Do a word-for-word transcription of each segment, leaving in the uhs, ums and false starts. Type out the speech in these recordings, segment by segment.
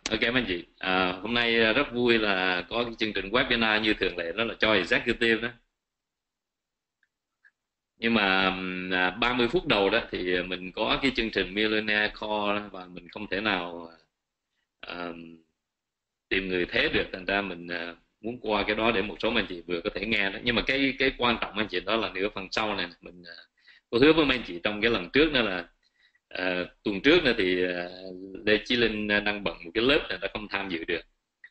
Ok mấy anh chị, à, hôm nay rất vui là có cái chương trình webinar như thường lệ, đó là cho executive đó. Nhưng mà ừm, à, ba mươi phút đầu đó thì mình có cái chương trình Millionaire Call đó, và mình không thể nào à, tìm người thế được, thành ra mình à, muốn qua cái đó để một số anh chị vừa có thể nghe đó. Nhưng mà cái cái quan trọng anh chị đó là nửa phần sau này mình à, có hứa với mấy anh chị trong cái lần trước đó là à, tuần trước nữa thì à, Lê Chí Linh đang bận một cái lớp này đã không tham dự được.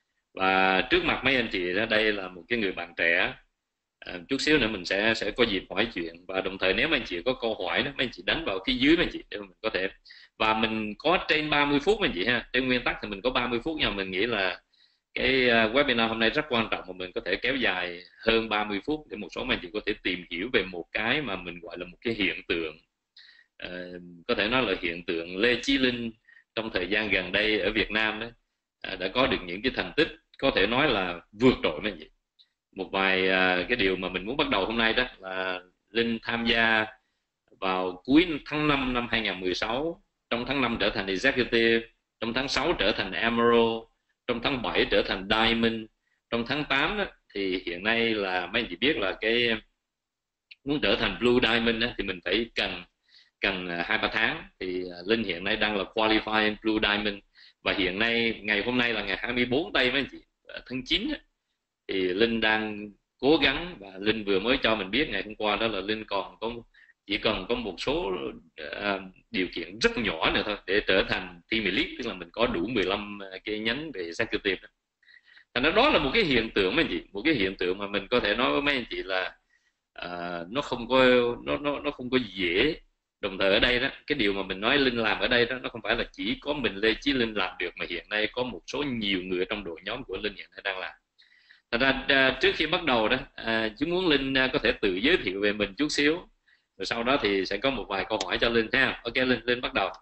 Và trước mặt mấy anh chị đó, đây là một cái người bạn trẻ. À, chút xíu nữa mình sẽ sẽ có dịp hỏi chuyện, và đồng thời nếu mấy anh chị có câu hỏi đó, mấy anh chị đánh vào phía dưới mấy anh chị để mình có thể. Và mình có trên ba mươi phút mấy anh chị ha, trên nguyên tắc thì mình có ba mươi phút, nhưng mà mình nghĩ là cái à, webinar hôm nay rất quan trọng, mà mình có thể kéo dài hơn ba mươi phút để một số mấy anh chị có thể tìm hiểu về một cái mà mình gọi là một cái hiện tượng. Ờ, có thể nói là hiện tượng Lê Chí Linh trong thời gian gần đây ở Việt Nam đó, à, đã có được những cái thành tích có thể nói là vượt trội mấy anh chị. Một vài à, cái điều mà mình muốn bắt đầu hôm nay đó là Linh tham gia vào cuối tháng năm năm hai không một sáu, trong tháng năm trở thành executive, trong tháng sáu trở thành emerald, trong tháng bảy trở thành diamond, trong tháng tám đó, thì hiện nay là mấy anh chị biết là cái muốn trở thành blue diamond đó, thì mình phải cần cần à, hai ba tháng. Thì à, Linh hiện nay đang là qualifying blue diamond, và hiện nay ngày hôm nay là ngày hai mươi bốn tây mấy anh chị, à, tháng chín á, thì Linh đang cố gắng, và Linh vừa mới cho mình biết ngày hôm qua đó là Linh còn có chỉ cần có một số uh, điều kiện rất nhỏ nữa thôi để trở thành team elite, tức là mình có đủ mười lăm cái nhánh về executive đó. Thành ra đó là một cái hiện tượng mấy anh chị, một cái hiện tượng mà mình có thể nói với mấy anh chị là uh, nó không có nó nó nó không có dễ. Đồng thời ở đây đó, cái điều mà mình nói Linh làm ở đây đó, nó không phải là chỉ có mình Lê Chí Linh làm được, mà hiện nay có một số nhiều người trong đội nhóm của Linh hiện nay đang làm. Thật ra à, trước khi bắt đầu đó, à, chú muốn Linh à, có thể tự giới thiệu về mình chút xíu, rồi sau đó thì sẽ có một vài câu hỏi cho Linh ha. Ok Linh, Linh bắt đầu.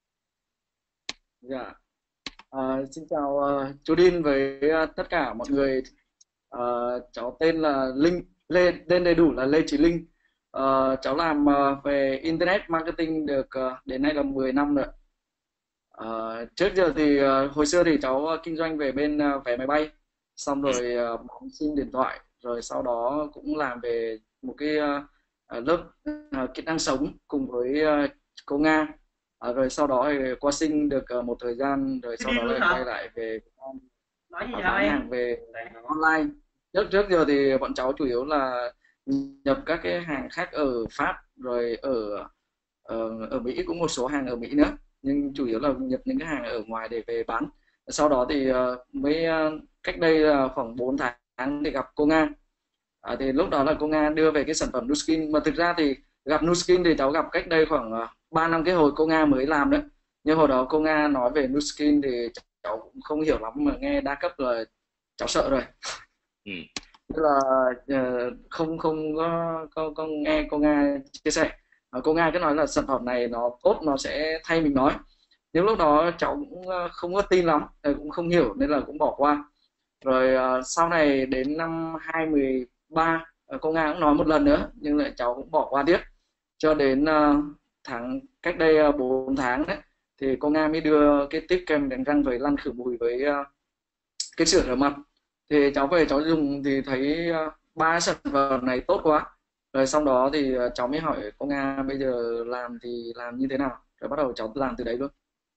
Dạ. À, xin chào uh, chú Đin với ờ, tất cả mọi người. Ờ, cháu tên là Linh, Lê, tên đầy đủ là Lê Chí Linh. Ờ, cháu làm ờ, về Internet Marketing được ờ, đến nay là mười năm rồi. Ờ, trước giờ thì ờ, hồi xưa thì cháu ờ, kinh doanh về bên ờ, vé máy bay, xong Ừ. rồi ờ, bán sim điện thoại, rồi sau đó cũng làm về một cái ờ, ờ, lớp ờ, kỹ năng sống cùng với ờ, cô Nga. Ờ, rồi sau đó thì qua sinh được ờ, một thời gian, rồi Cái sau đi đó luôn lại quay hả? lại về Việt Nam Nói gì và vậy bán em? hàng về online. Trước trước giờ thì bọn cháu chủ yếu là nhập các cái hàng khác ở Pháp, rồi ở ở, ở Mỹ, cũng một số hàng ở Mỹ nữa, nhưng chủ yếu là nhập những cái hàng ở ngoài để về bán. Sau đó thì ờ, mới ờ, cách đây là khoảng bốn tháng thì gặp cô Nga. À, thì lúc đó là cô Nga đưa về cái sản phẩm Nuskin, mà thực ra thì gặp Nuskin thì cháu gặp cách đây khoảng uh, ba năm, cái hồi cô Nga mới làm đấy. Nhưng hồi đó cô Nga nói về Nuskin thì cháu cũng không hiểu lắm, mà nghe đa cấp là cháu sợ rồi. Ừ. Tức là ờ, không không có, có có nghe cô Nga chia sẻ. Ờ, cô Nga cứ nói là sản phẩm này nó tốt, nó sẽ thay mình nói. Nhưng lúc đó cháu cũng ờ, không có tin lắm, ờ, cũng không hiểu nên là cũng bỏ qua. Rồi ờ, sau này đến năm hai không một ba, ờ, cô Nga cũng nói một lần nữa nhưng lại cháu cũng bỏ qua tiếp. Cho đến ờ, tháng cách đây uh, bốn tháng đấy, thì cô Nga mới đưa cái tip kem đánh răng với lăn khử mùi với ờ, cái sữa rửa mặt. Thì cháu về cháu dùng thì thấy ờ, ba sản phẩm này tốt quá. Rồi sau đó thì ờ, cháu mới hỏi cô Nga bây giờ làm thì làm như thế nào, rồi bắt đầu cháu làm từ đấy luôn.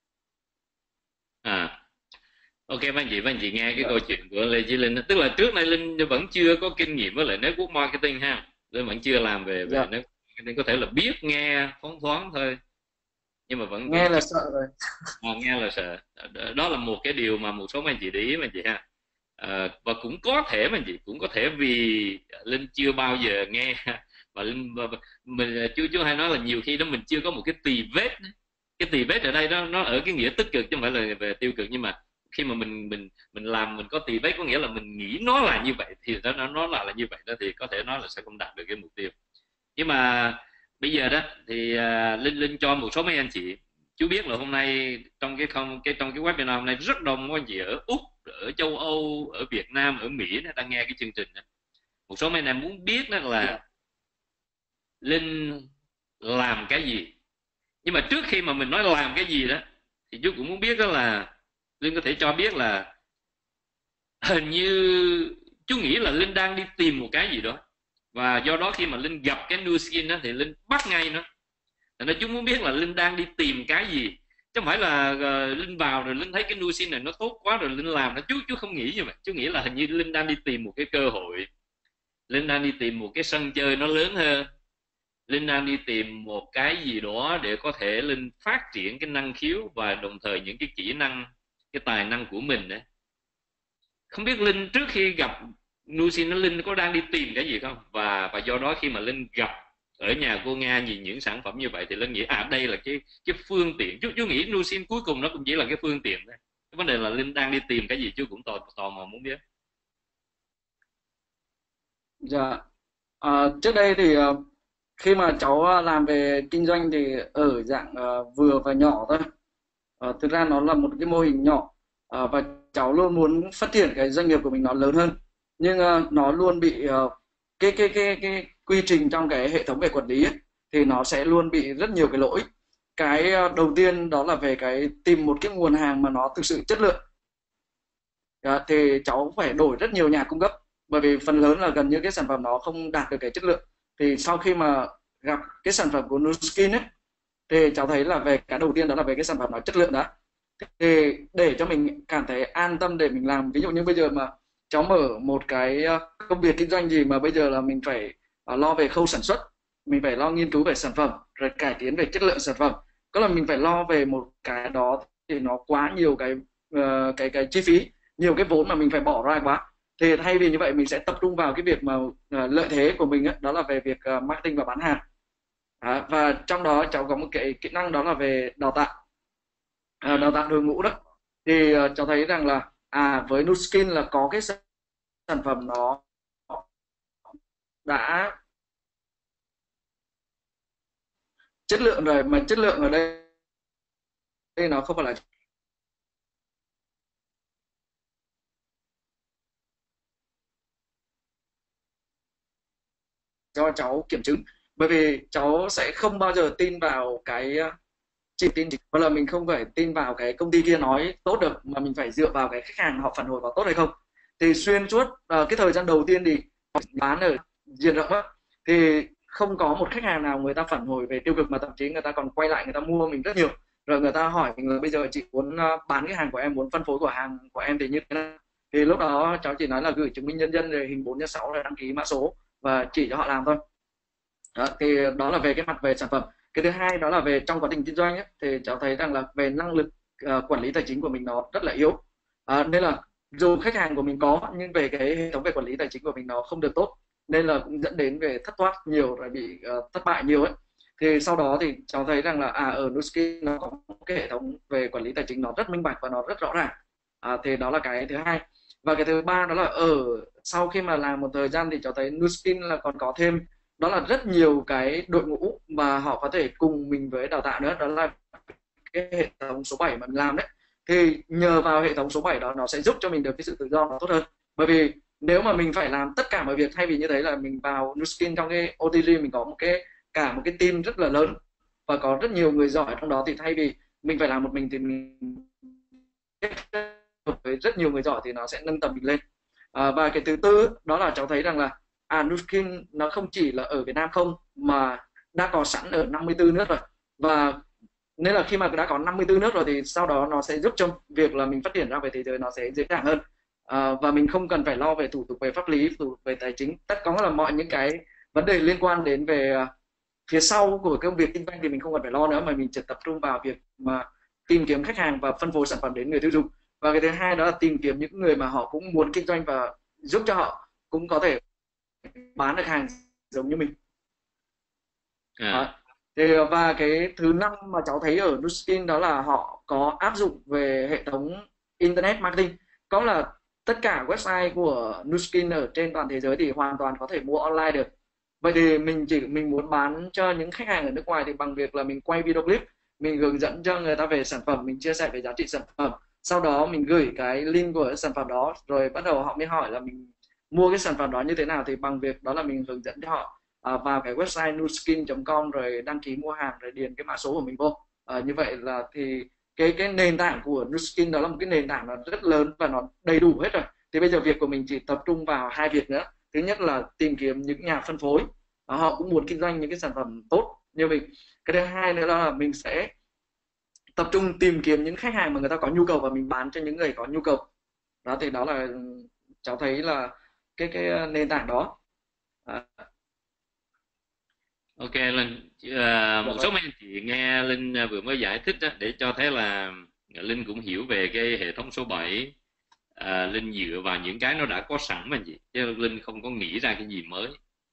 À, ok mấy anh chị, mấy anh chị nghe cái Dạ. câu chuyện của Lê Chí Linh đó. Tức là trước nay Linh vẫn chưa có kinh nghiệm với lại network marketing ha. Linh vẫn chưa làm về về Dạ. network marketing, có thể là biết nghe thoáng thoáng thôi, nhưng mà vẫn vẫn Nghe là chưa. sợ rồi. À, nghe là sợ. Đó là một cái điều mà một số mấy anh chị để ý mấy anh chị ha. À, và cũng có thể mấy anh chị, cũng có thể vì Linh chưa bao giờ nghe và Linh và, và, mình chú chú hay nói là nhiều khi đó mình chưa có một cái tì vết. Cái tì vết ở đây đó nó ở cái nghĩa tích cực chứ không phải là về tiêu cực, nhưng mà khi mà mình mình mình làm mình có tì vết, có nghĩa là mình nghĩ nó là như vậy thì nó nó là là như vậy đó, thì có thể nói là sẽ không đạt được cái mục tiêu. Nhưng mà bây giờ đó thì à, linh linh cho một số mấy anh chị, chú biết là hôm nay trong cái không cái trong cái webinar hôm nay rất đông các anh chị ở Úc, ở châu Âu, ở Việt Nam, ở Mỹ nó đang nghe cái chương trình đó. Một số mấy anh em muốn biết đó Dạ. là Linh làm cái gì. Nhưng mà trước khi mà mình nói làm cái gì đó thì chú cũng muốn biết đó là Linh có thể cho biết là hình như chú nghĩ là Linh đang đi tìm một cái gì đó, và do đó khi mà Linh gặp cái Nu Skin đó thì Linh bắt ngay nó. Thành ra chú muốn biết là Linh đang đi tìm cái gì, chứ không phải là uh, Linh vào rồi Linh thấy cái Nu Skin này nó tốt quá rồi Linh làm nó. Chú chú không nghĩ như vậy. Chú nghĩ là hình như Linh đang đi tìm một cái cơ hội, Linh đang đi tìm một cái sân chơi nó lớn hơn, Linh đang đi tìm một cái gì đó để có thể Linh phát triển cái năng khiếu và đồng thời những cái kỹ năng, cái tài năng của mình đấy. Không biết Linh trước khi gặp Nusin, nó Linh có đang đi tìm cái gì không, và và do đó khi mà Linh gặp ở nhà cô Nga nhìn những sản phẩm như vậy thì Linh nghĩ à đây là cái cái phương tiện. Chú chú nghĩ Nusin cuối cùng nó cũng chỉ là cái phương tiện thôi. Cái vấn đề là Linh đang đi tìm cái gì chú cũng tò tò mò muốn biết. Dạ. À, trước đây thì ờ, khi mà cháu ờ, làm về kinh doanh thì ở dạng ờ, vừa và nhỏ thôi. Ờ, thực ra nó là một cái mô hình nhỏ, ờ, và cháu luôn muốn phát triển cái doanh nghiệp của mình nó lớn hơn, nhưng ờ, nó luôn bị ờ, cái cái cái cái quy trình trong cái hệ thống về quản lý ấy, thì nó sẽ luôn bị rất nhiều cái lỗi. Cái ờ, đầu tiên đó là về cái tìm một cái nguồn hàng mà nó thực sự chất lượng. Dạ, thì cháu phải đổi rất nhiều nhà cung cấp, bởi vì phần lớn là gần như cái sản phẩm nó không đạt được cái chất lượng. Thì sau khi mà gặp cái sản phẩm của Nuskin ấy, thì cháu thấy là về cái đầu tiên đó là về cái sản phẩm nó chất lượng đã. Thì để cho mình cảm thấy an tâm để mình làm, ví dụ như bây giờ mà cháu mở một cái ờ, công việc kinh doanh gì mà bây giờ là mình phải ờ, lo về khâu sản xuất, mình phải lo nghiên cứu về sản phẩm rồi cải tiến về chất lượng sản phẩm, có là mình phải lo về một cái đó thì nó quá nhiều cái ờ, cái cái chi phí, nhiều cái vốn mà mình phải bỏ ra quá. Thì thay vì như vậy mình sẽ tập trung vào cái việc mà ờ, lợi thế của mình ấy, đó là về việc ờ, marketing và bán hàng. Đó, và trong đó cháu có một cái kỹ năng đó là về đào tạo, à, đào tạo đội ngũ đó. Thì ờ, cháu thấy rằng là à với Nuskin là có cái sản phẩm nó đã chất lượng rồi, mà chất lượng ở đây, đây nó không phải là cho cháu kiểm chứng, bởi vì cháu sẽ không bao giờ tin vào cái ờ, chỉ tin hoặc là mình không phải tin vào cái công ty kia nói tốt được, mà mình phải dựa vào cái khách hàng họ phản hồi vào tốt hay không. Thì xuyên suốt uh, cái thời gian đầu tiên thì bán ở diện rộng á, thì không có một khách hàng nào người ta phản hồi về tiêu cực, mà thậm chí người ta còn quay lại người ta mua mình rất nhiều. Rồi người ta hỏi mình là bây giờ chị muốn uh, bán cái hàng của em, muốn phân phối của hàng của em thì như thế nào. Thì lúc đó cháu chỉ nói là gửi chứng minh nhân dân rồi hình bốn nhân sáu rồi đăng ký mã số và chỉ cho họ làm thôi. Đó, thì đó là về cái mặt về sản phẩm. Cái thứ hai đó là về trong quá trình kinh doanh ấy, thì cháu thấy rằng là về năng lực uh, quản lý tài chính của mình nó rất là yếu. À, nên là dù khách hàng của mình có, nhưng về cái hệ thống về quản lý tài chính của mình nó không được tốt, nên là cũng dẫn đến về thất thoát nhiều, rồi bị uh, thất bại nhiều ấy. Thì sau đó thì cháu thấy rằng là à ở Nuskin nó có một cái hệ thống về quản lý tài chính nó rất minh bạch và nó rất rõ ràng. À, thì đó là cái thứ hai. Và cái thứ ba đó là ở sau khi mà làm một thời gian thì cháu thấy Nuskin là còn có thêm đó là rất nhiều cái đội ngũ mà họ có thể cùng mình với đào tạo nữa, đó là cái hệ thống số bảy mà mình làm đấy. Thì nhờ vào hệ thống số bảy đó nó sẽ giúp cho mình được cái sự tự do nó tốt hơn, bởi vì nếu mà mình phải làm tất cả mọi việc, thay vì như thế là mình vào Nuskin trong cái ô tê giê mình có một cái cả một cái team rất là lớn và có rất nhiều người giỏi trong đó, thì thay vì mình phải làm một mình thì mình với rất nhiều người giỏi thì nó sẽ nâng tầm mình lên. À, và cái thứ tư đó là cháu thấy rằng là à Nuskin nó không chỉ là ở Việt Nam không, mà đã có sẵn ở năm mươi tư nước rồi. Và nên là khi mà đã có năm mươi tư nước rồi thì sau đó nó sẽ giúp cho việc là mình phát triển ra về thế giới nó sẽ dễ dàng hơn. À, và mình không cần phải lo về thủ tục về pháp lý, thủ tục về tài chính, tất có là mọi những cái vấn đề liên quan đến về phía sau của công việc kinh doanh thì mình không cần phải lo nữa, mà mình chỉ tập trung vào việc mà tìm kiếm khách hàng và phân phối sản phẩm đến người tiêu dùng. Và cái thứ hai đó là tìm kiếm những người mà họ cũng muốn kinh doanh và giúp cho họ cũng có thể bán được hàng giống như mình. À. Đó. Thì, và cái thứ năm mà cháu thấy ở Nuskin đó là họ có áp dụng về hệ thống internet marketing, có là tất cả website của Nuskin ở trên toàn thế giới thì hoàn toàn có thể mua online được. Vậy thì mình chỉ mình muốn bán cho những khách hàng ở nước ngoài thì bằng việc là mình quay video clip, mình hướng dẫn cho người ta về sản phẩm, mình chia sẻ về giá trị sản phẩm, sau đó mình gửi cái link của sản phẩm đó, rồi bắt đầu họ mới hỏi là mình mua cái sản phẩm đó như thế nào, thì bằng việc đó là mình hướng dẫn cho họ à, vào cái website nuskin chấm com rồi đăng ký mua hàng, rồi điền cái mã số của mình vô. À, như vậy là thì cái cái nền tảng của Nuskin đó là một cái nền tảng nó rất lớn và nó đầy đủ hết rồi. Thì bây giờ việc của mình chỉ tập trung vào hai việc nữa. Thứ nhất là tìm kiếm những nhà phân phối, họ cũng muốn kinh doanh những cái sản phẩm tốt như mình. Cái thứ hai nữa là mình sẽ tập trung tìm kiếm những khách hàng mà người ta có nhu cầu và mình bán cho những người có nhu cầu. Đó thì đó là cháu thấy là cái cái nền tảng đó. À, Ok Linh, à, dạ một số vâng. mấy anh chị nghe Linh à, vừa mới giải thích á, để cho thấy là Linh cũng hiểu về cái hệ thống số bảy. À, Linh dựa vào những cái nó đã có sẵn mà anh chị, chứ Linh không có nghĩ ra cái gì mới.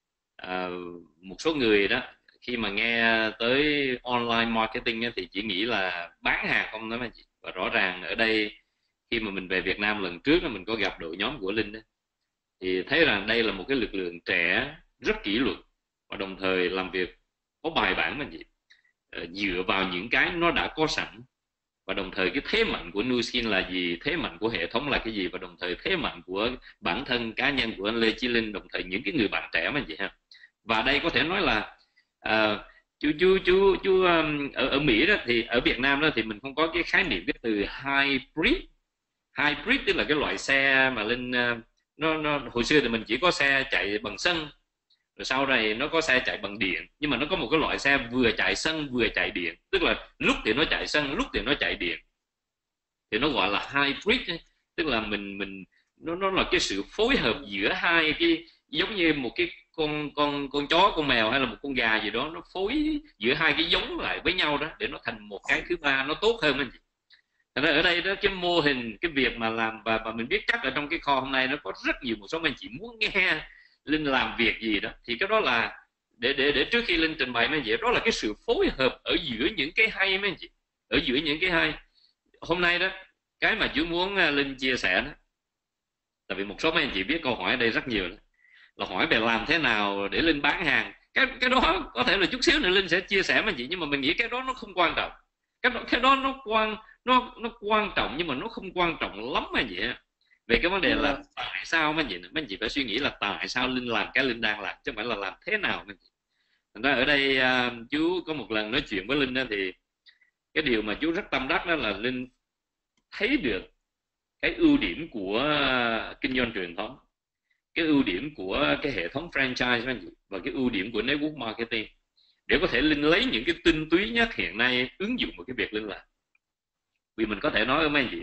À, một số người đó khi mà nghe tới online marketing á, thì chỉ nghĩ là bán hàng không đó mà anh chị. Và rõ ràng ở đây khi mà mình về Việt Nam lần trước mình có gặp đội nhóm của Linh đó, thì thấy rằng đây là một cái lực lượng trẻ rất kỷ luật và đồng thời làm việc có bài bản mà gì, ờ, dựa vào những cái nó đã có sẵn. Và đồng thời cái thế mạnh của Nuskin là gì, thế mạnh của hệ thống là cái gì, và đồng thời thế mạnh của bản thân cá nhân của anh Lê Chí Linh, đồng thời những cái người bạn trẻ mà gì ha. Và đây có thể nói là à, chú chú chú chú um, ở ở Mỹ đó, thì ở Việt Nam đó thì mình không có cái khái niệm cái từ hybrid. Hybrid tức là cái loại xe mà Linh uh, nó, nó hồi xưa thì mình chỉ có xe chạy bằng xăng, rồi sau này nó có xe chạy bằng điện, nhưng mà nó có một cái loại xe vừa chạy xăng vừa chạy điện, tức là lúc thì nó chạy xăng lúc thì nó chạy điện, thì nó gọi là hybrid ấy. Tức là mình mình nó nó là cái sự phối hợp giữa hai cái, giống như một cái con con con chó con mèo hay là một con gà gì đó, nó phối giữa hai cái giống lại với nhau đó để nó thành một cái thứ ba nó tốt hơn anh chị. Thành ra ở đây đó, cái mô hình, cái việc mà làm, và, và mình biết chắc ở trong cái kho hôm nay nó có rất nhiều một số anh chị muốn nghe Linh làm việc gì đó, thì cái đó là để để để trước khi Linh trình bày mấy anh chị, đó là cái sự phối hợp ở giữa những cái hay mấy anh chị, ở giữa những cái hay hôm nay đó. Cái mà chú muốn à, Linh chia sẻ đó, tại vì một số mấy anh chị biết câu hỏi ở đây rất nhiều đó, là hỏi về làm thế nào để Linh bán hàng. Cái cái đó có thể là chút xíu nữa Linh sẽ chia sẻ với anh chị, nhưng mà mình nghĩ cái đó nó không quan trọng. Cái đó cái đó nó quan nó nó quan trọng nhưng mà nó không quan trọng lắm mà vậy. Về cái vấn đề là Dạ. tại sao mấy anh chị mấy anh chị phải suy nghĩ là tại sao Linh làm cái Linh đang làm, chứ không phải là làm thế nào mấy anh chị. Thành ra ở đây à, chú có một lần nói chuyện với Linh đó, thì cái điều mà chú rất tâm đắc đó là Linh thấy được cái ưu điểm của à, kinh doanh truyền thống, cái ưu điểm của cái hệ thống franchise mấy anh chị, và cái ưu điểm của network marketing, để có thể Linh lấy những cái tinh túy nhất hiện nay ứng dụng vào cái việc Linh làm. Vì mình có thể nói với mấy anh chị,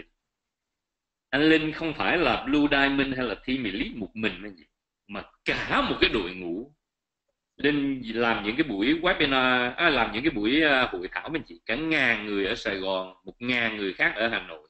anh Linh không phải là Blue Diamond hay là Team Elite một mình mấy anh chị, mà cả một cái đội ngũ. Linh làm những cái buổi webinar, à, làm những cái buổi uh, hội thảo mấy anh chị, cả ngàn người ở Sài Gòn, một ngàn người khác ở Hà Nội.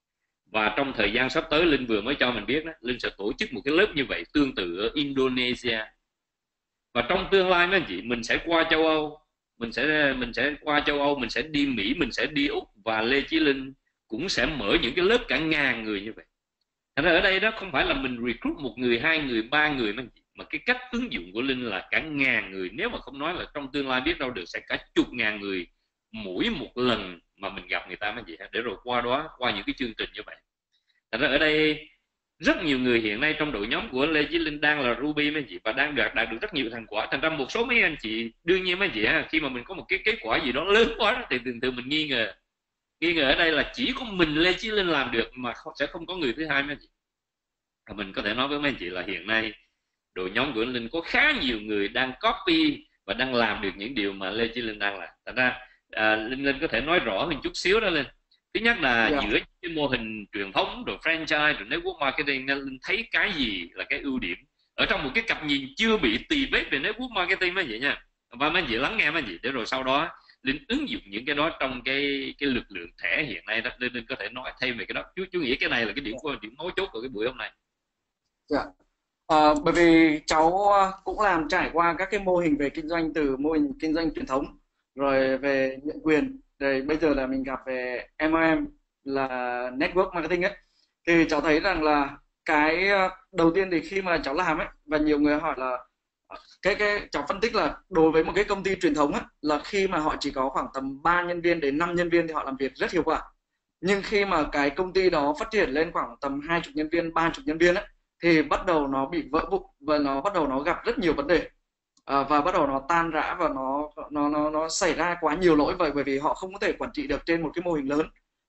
Và trong thời gian sắp tới, Linh vừa mới cho mình biết đó, Linh sẽ tổ chức một cái lớp như vậy tương tự ở Indonesia. Và trong tương lai mấy anh chị, mình sẽ qua châu Âu, mình sẽ mình sẽ qua châu Âu, mình sẽ đi Mỹ, mình sẽ đi Úc, và Lê Chí Linh cũng sẽ mở những cái lớp cả ngàn người như vậy. Thành ra ở đây đó không phải là mình recruit một người, hai người, ba người, mà cái cách ứng dụng của Linh là cả ngàn người. Nếu mà không nói là trong tương lai biết đâu được sẽ cả chục ngàn người mỗi một lần mà mình gặp người ta mấy gì, để rồi qua đó qua những cái chương trình như vậy. Thành ra ở đây rất nhiều người hiện nay trong đội nhóm của Lê Chí Linh đang là Ruby mấy anh chị, và đang đạt, đạt được rất nhiều thành quả. Thành ra một số mấy anh chị, đương nhiên mấy anh chị ha, khi mà mình có một cái kết quả gì đó lớn quá thì thường thường mình nghi ngờ. Nghi ngờ ở đây là chỉ có mình Lê Chí Linh làm được mà không, sẽ không có người thứ hai mấy anh chị. Và mình có thể nói với mấy anh chị là hiện nay đội nhóm của anh Linh có khá nhiều người đang copy và đang làm được những điều mà Lê Chí Linh đang làm. Thành ra à, Linh Linh có thể nói rõ hơn chút xíu đó Linh. Thứ nhất là Dạ. giữa cái mô hình truyền thống rồi franchise rồi network marketing, nên Linh thấy cái gì là cái ưu điểm ở trong một cái cặp nhìn chưa bị tì vết về network marketing mấy vậy nha. Và mấy chị lắng nghe mấy chị, để rồi sau đó Linh ứng dụng những cái đó trong cái cái lực lượng trẻ hiện nay đó. Linh Linh có thể nói thêm về cái đó. Chú chú nghĩ cái này là cái điểm điểm mấu chốt của cái buổi hôm nay. Dạ. Ờ, bởi vì cháu ờ, cũng làm trải qua các cái mô hình về kinh doanh, từ mô hình kinh doanh truyền thống rồi về nhận quyền, rồi bây giờ là mình gặp về em lờ em là network marketing ấy, thì cháu thấy rằng là cái ờ, đầu tiên thì khi mà cháu làm ấy, và nhiều người hỏi là ờ, cái cái cháu phân tích là đối với một cái công ty truyền thống ấy, là khi mà họ chỉ có khoảng tầm ba nhân viên đến năm nhân viên thì họ làm việc rất hiệu quả. Nhưng khi mà cái công ty đó phát triển lên khoảng tầm hai chục nhân viên, ba chục nhân viên ấy, thì bắt đầu nó bị vỡ vụn và nó bắt đầu nó gặp rất nhiều vấn đề. À, và bắt đầu nó tan rã và nó nó nó nó xảy ra quá nhiều lỗi, vậy bởi vì họ không có thể quản trị được trên một cái mô hình lớn.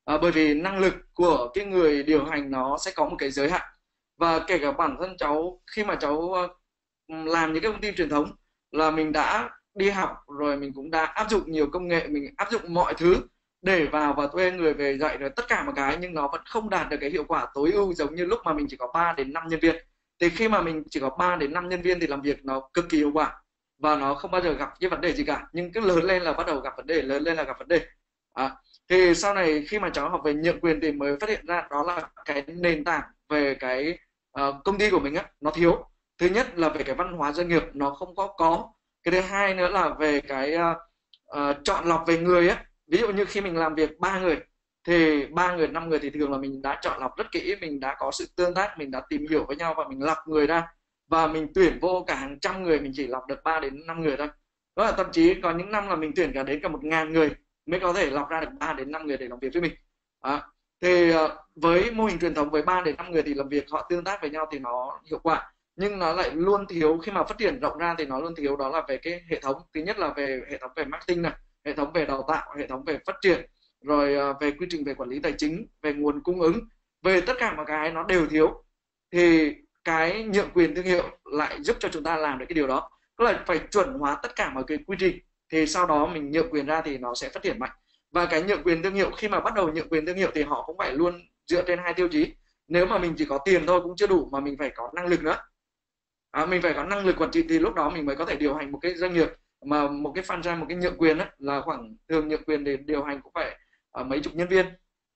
À, bởi vì năng lực của cái người điều hành nó sẽ có một cái giới hạn, và kể cả bản thân cháu khi mà cháu ờ, làm những cái công ty truyền thống là mình đã đi học rồi, mình cũng đã áp dụng nhiều công nghệ, mình áp dụng mọi thứ để vào và thuê người về dạy rồi tất cả một cái, nhưng nó vẫn không đạt được cái hiệu quả tối ưu giống như lúc mà mình chỉ có ba đến năm nhân viên. Thì khi mà mình chỉ có ba đến năm nhân viên thì làm việc nó cực kỳ hiệu quả và nó không bao giờ gặp cái vấn đề gì cả, nhưng cứ lớn lên là bắt đầu gặp vấn đề, lớn lên là gặp vấn đề. À, thì sau này khi mà cháu học về nhượng quyền thì mới phát hiện ra đó là cái nền tảng về cái uh, công ty của mình á nó thiếu. Thứ nhất là về cái văn hóa doanh nghiệp nó không có có cái thứ hai nữa là về cái uh, uh, chọn lọc về người á. Ví dụ như khi mình làm việc ba người thì ba người năm người thì thường là mình đã chọn lọc rất kỹ, mình đã có sự tương tác, mình đã tìm hiểu với nhau và mình lọc người ra, và mình tuyển vô cả hàng trăm người, mình chỉ lọc được ba đến năm người thôi. Đó là thậm chí có những năm là mình tuyển cả đến cả một ngàn người mới có thể lọc ra được ba đến năm người để làm việc với mình. Đó. Thì uh, với mô hình truyền thống với ba đến năm người thì làm việc họ tương tác với nhau thì nó hiệu quả, nhưng nó lại luôn thiếu khi mà phát triển rộng ra thì nó luôn thiếu đó là về cái hệ thống. Thứ nhất là về hệ thống về marketing này, hệ thống về đào tạo, hệ thống về phát triển, rồi uh, về quy trình về quản lý tài chính, về nguồn cung ứng, về tất cả mọi cái nó đều thiếu. Thì cái nhượng quyền thương hiệu lại giúp cho chúng ta làm được cái điều đó, tức là phải chuẩn hóa tất cả mọi cái quy trình, thì sau đó mình nhượng quyền ra thì nó sẽ phát triển mạnh. Và cái nhượng quyền thương hiệu, khi mà bắt đầu nhượng quyền thương hiệu thì họ cũng phải luôn dựa trên hai tiêu chí. Nếu mà mình chỉ có tiền thôi cũng chưa đủ, mà mình phải có năng lực nữa. À, mình phải có năng lực quản trị thì lúc đó mình mới có thể điều hành một cái doanh nghiệp. Mà một cái franchise, một cái nhượng quyền ấy, là khoảng thường nhượng quyền để điều hành cũng phải uh, mấy chục nhân viên.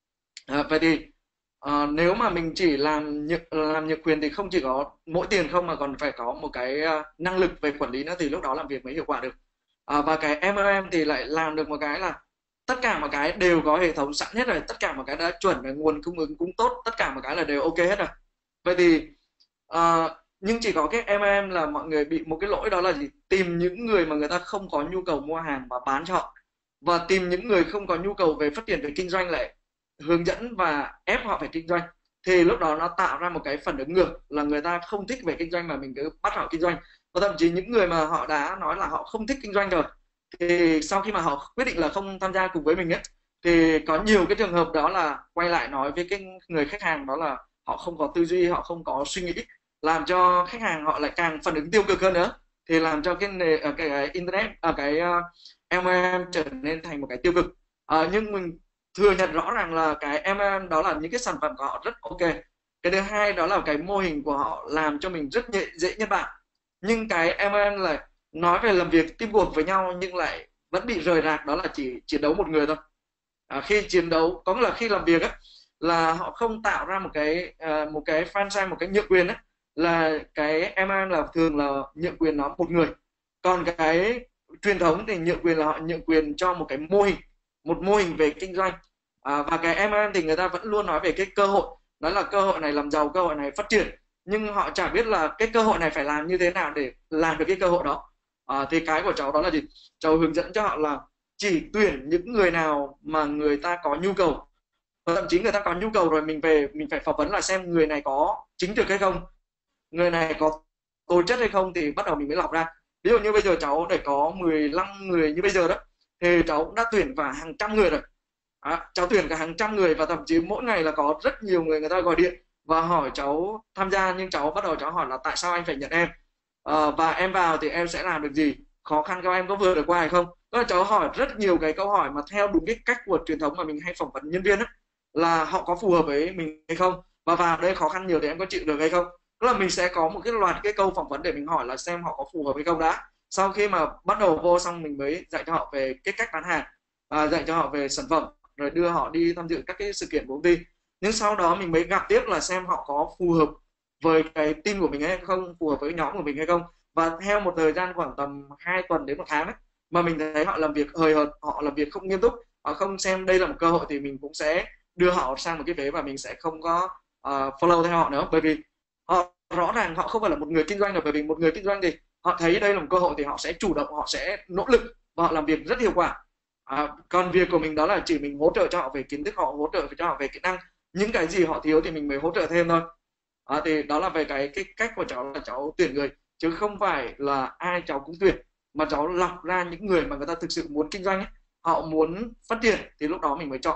À, vậy thì uh, nếu mà mình chỉ làm nhượng, làm nhượng quyền thì không chỉ có mỗi tiền không, mà còn phải có một cái uh, năng lực về quản lý nữa, thì lúc đó làm việc mới hiệu quả được. À, và cái em lờ em thì lại làm được một cái là tất cả mọi cái đều có hệ thống sẵn hết rồi, tất cả mọi cái đã chuẩn rồi, nguồn cung ứng cũng tốt, tất cả mọi cái là đều ok hết rồi. Vậy thì uh, nhưng chỉ có cái em lờ em là mọi người bị một cái lỗi, đó là gì? Tìm những người mà người ta không có nhu cầu mua hàng và bán cho họ, và tìm những người không có nhu cầu về phát triển về kinh doanh lại hướng dẫn và ép họ phải kinh doanh. Thì lúc đó nó tạo ra một cái phản ứng ngược là người ta không thích về kinh doanh mà mình cứ bắt họ kinh doanh. Và thậm chí những người mà họ đã nói là họ không thích kinh doanh rồi, thì sau khi mà họ quyết định là không tham gia cùng với mình ấy, thì có nhiều cái trường hợp đó là quay lại nói với cái người khách hàng đó là họ không có tư duy, họ không có suy nghĩ, làm cho khách hàng họ lại càng phản ứng tiêu cực hơn nữa, thì làm cho cái nề, cái, cái internet ở cái uh, em lờ em trở nên thành một cái tiêu cực. Uh, nhưng mình thừa nhận rõ ràng là cái em lờ em đó là những cái sản phẩm của họ rất ok. Cái thứ hai đó là cái mô hình của họ làm cho mình rất dễ, dễ nhân bản. Nhưng cái em lờ em là nói về làm việc team work với nhau nhưng lại vẫn bị rời rạc, đó là chỉ chiến đấu một người thôi. À, khi chiến đấu có nghĩa là khi làm việc á, là họ không tạo ra một cái uh, một cái franchise, một cái nhượng quyền á, là cái em lờ em là thường là nhượng quyền nó một người. Còn cái truyền thống thì nhượng quyền là họ nhượng quyền cho một cái mô hình, một mô hình về kinh doanh. À, và cái em lờ em thì người ta vẫn luôn nói về cái cơ hội, đó là cơ hội này làm giàu, cơ hội này phát triển, nhưng họ chả biết là cái cơ hội này phải làm như thế nào để làm được cái cơ hội đó. À, thì cái của cháu đó là gì? Cháu hướng dẫn cho họ là chỉ tuyển những người nào mà người ta có nhu cầu, và thậm chí người ta có nhu cầu rồi mình về mình phải phỏng vấn là xem người này có chính trực hay không, người này có tố chất hay không, thì bắt đầu mình mới lọc ra. Ví dụ như bây giờ cháu để có mười lăm người như bây giờ đó, thì cháu cũng đã tuyển cả hàng trăm người rồi. À, cháu tuyển cả hàng trăm người, và thậm chí mỗi ngày là có rất nhiều người người ta gọi điện và hỏi cháu tham gia, nhưng cháu bắt đầu cháu hỏi là tại sao anh phải nhận em, à, và em vào thì em sẽ làm được gì, khó khăn của em có vượt được qua hay không. Đó là cháu hỏi rất nhiều cái câu hỏi mà theo đúng cái cách của truyền thống mà mình hay phỏng vấn nhân viên đó, là họ có phù hợp với mình hay không, và vào đây khó khăn nhiều thì em có chịu được hay không. Tức là mình sẽ có một cái loạt cái câu phỏng vấn để mình hỏi là xem họ có phù hợp hay không đã. Sau khi mà bắt đầu vô xong mình mới dạy cho họ về cái cách bán hàng, à, dạy cho họ về sản phẩm, rồi đưa họ đi tham dự các cái sự kiện của công ty. Nhưng sau đó mình mới gặp tiếp là xem họ có phù hợp với cái team của mình hay không, phù hợp với nhóm của mình hay không. Và theo một thời gian khoảng tầm hai tuần đến một tháng ấy, mà mình thấy họ làm việc hời hợt, họ làm việc không nghiêm túc, họ không xem đây là một cơ hội, thì mình cũng sẽ đưa họ sang một cái vế và mình sẽ không có uh, follow theo họ nữa. Bởi vì họ rõ ràng họ không phải là một người kinh doanh được, bởi vì một người kinh doanh thì họ thấy đây là một cơ hội thì họ sẽ chủ động, họ sẽ nỗ lực và họ làm việc rất hiệu quả. À, còn việc của mình đó là chỉ mình hỗ trợ cho họ về kiến thức, họ hỗ trợ cho họ về kỹ năng, những cái gì họ thiếu thì mình mới hỗ trợ thêm thôi. À, thì đó là về cái, cái cách của cháu là cháu tuyển người, chứ không phải là ai cháu cũng tuyển, mà cháu lọc ra những người mà người ta thực sự muốn kinh doanh ấy, họ muốn phát triển thì lúc đó mình mới chọn.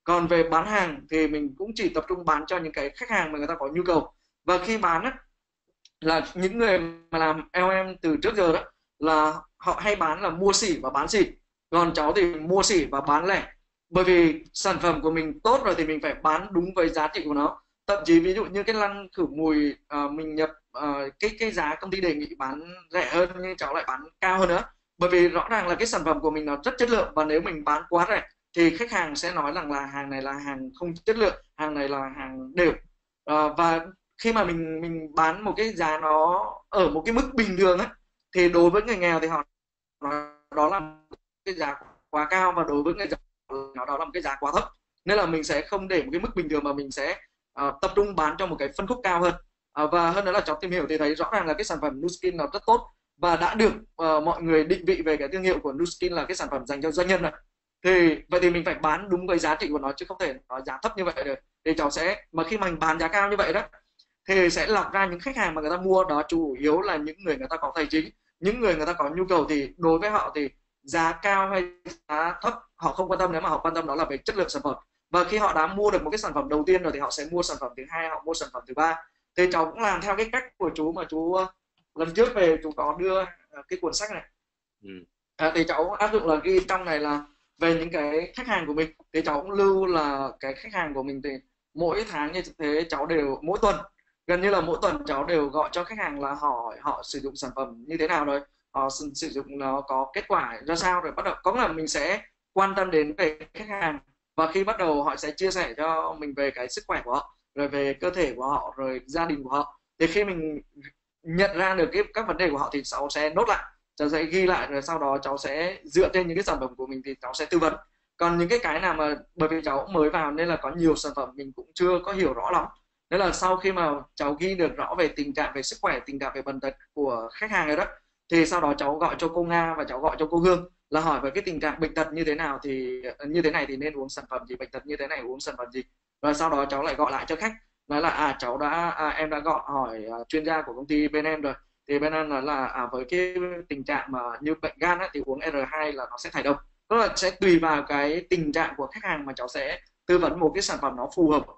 Còn về bán hàng thì mình cũng chỉ tập trung bán cho những cái khách hàng mà người ta có nhu cầu. Và khi bán á, là những người mà làm lờ em từ trước giờ đó là họ hay bán là mua xỉ và bán xỉ, còn cháu thì mua xỉ và bán lẻ. Bởi vì sản phẩm của mình tốt rồi thì mình phải bán đúng với giá trị của nó. Thậm chí ví dụ như cái lăn khử mùi à, mình nhập à, cái cái giá công ty đề nghị bán rẻ hơn nhưng cháu lại bán cao hơn nữa, bởi vì rõ ràng là cái sản phẩm của mình nó rất chất lượng, và nếu mình bán quá rẻ thì khách hàng sẽ nói rằng là hàng này là hàng không chất lượng, hàng này là hàng đều. À, và khi mà mình mình bán một cái giá nó ở một cái mức bình thường á, thì đối với người nghèo thì họ nói đó là cái giá quá cao, và đối với người giàu nó đó là một cái giá quá thấp. Nên là mình sẽ không để một cái mức bình thường mà mình sẽ uh, tập trung bán cho một cái phân khúc cao hơn. Uh, và hơn nữa là cháu tìm hiểu thì thấy rõ ràng là cái sản phẩm Nuskin nó rất tốt và đã được uh, mọi người định vị về cái thương hiệu của Nuskin là cái sản phẩm dành cho doanh nhân này. Thì vậy thì mình phải bán đúng với giá trị của nó, chứ không thể nói giá thấp như vậy được. Thì cháu sẽ, mà khi mà mình bán giá cao như vậy đó thì sẽ lọc ra những khách hàng mà người ta mua đó chủ yếu là những người người ta có tài chính, những người người ta có nhu cầu. Thì đối với họ thì giá cao hay giá thấp họ không quan tâm, nếu mà họ quan tâm đó là về chất lượng sản phẩm. Và khi họ đã mua được một cái sản phẩm đầu tiên rồi thì họ sẽ mua sản phẩm thứ hai, họ mua sản phẩm thứ ba. Thì cháu cũng làm theo cái cách của chú mà chú lần trước về chú có đưa cái cuốn sách này. Ừ. À, thì cháu áp dụng là ghi trong này là về những cái khách hàng của mình. Thì cháu cũng lưu là cái khách hàng của mình thì mỗi tháng như thế cháu đều, mỗi tuần gần như là mỗi tuần cháu đều gọi cho khách hàng là hỏi họ sử dụng sản phẩm như thế nào rồi, họ sử dụng nó có kết quả ra sao, rồi bắt đầu có là mình sẽ quan tâm đến về khách hàng. Và khi bắt đầu họ sẽ chia sẻ cho mình về cái sức khỏe của họ, rồi về cơ thể của họ, rồi gia đình của họ. Thì khi mình nhận ra được cái các vấn đề của họ thì cháu sẽ nốt lại, cháu sẽ ghi lại, rồi sau đó cháu sẽ dựa trên những cái sản phẩm của mình thì cháu sẽ tư vấn. Còn những cái cái nào mà bởi vì cháu mới vào nên là có nhiều sản phẩm mình cũng chưa có hiểu rõ lắm, nên là sau khi mà cháu ghi được rõ về tình trạng về sức khỏe, tình trạng về bệnh tật của khách hàng rồi đó, thì sau đó cháu gọi cho cô Nga và cháu gọi cho cô Hương là hỏi về cái tình trạng bệnh tật như thế nào, thì như thế này thì nên uống sản phẩm gì, bệnh tật như thế này uống sản phẩm gì. Và sau đó cháu lại gọi lại cho khách nói là à cháu đã à, em đã gọi hỏi à, chuyên gia của công ty bên em rồi, thì bên em nói là à, với cái tình trạng mà như bệnh gan á, thì uống R hai là nó sẽ thải độc. Tức là sẽ tùy vào cái tình trạng của khách hàng mà cháu sẽ tư vấn một cái sản phẩm nó phù hợp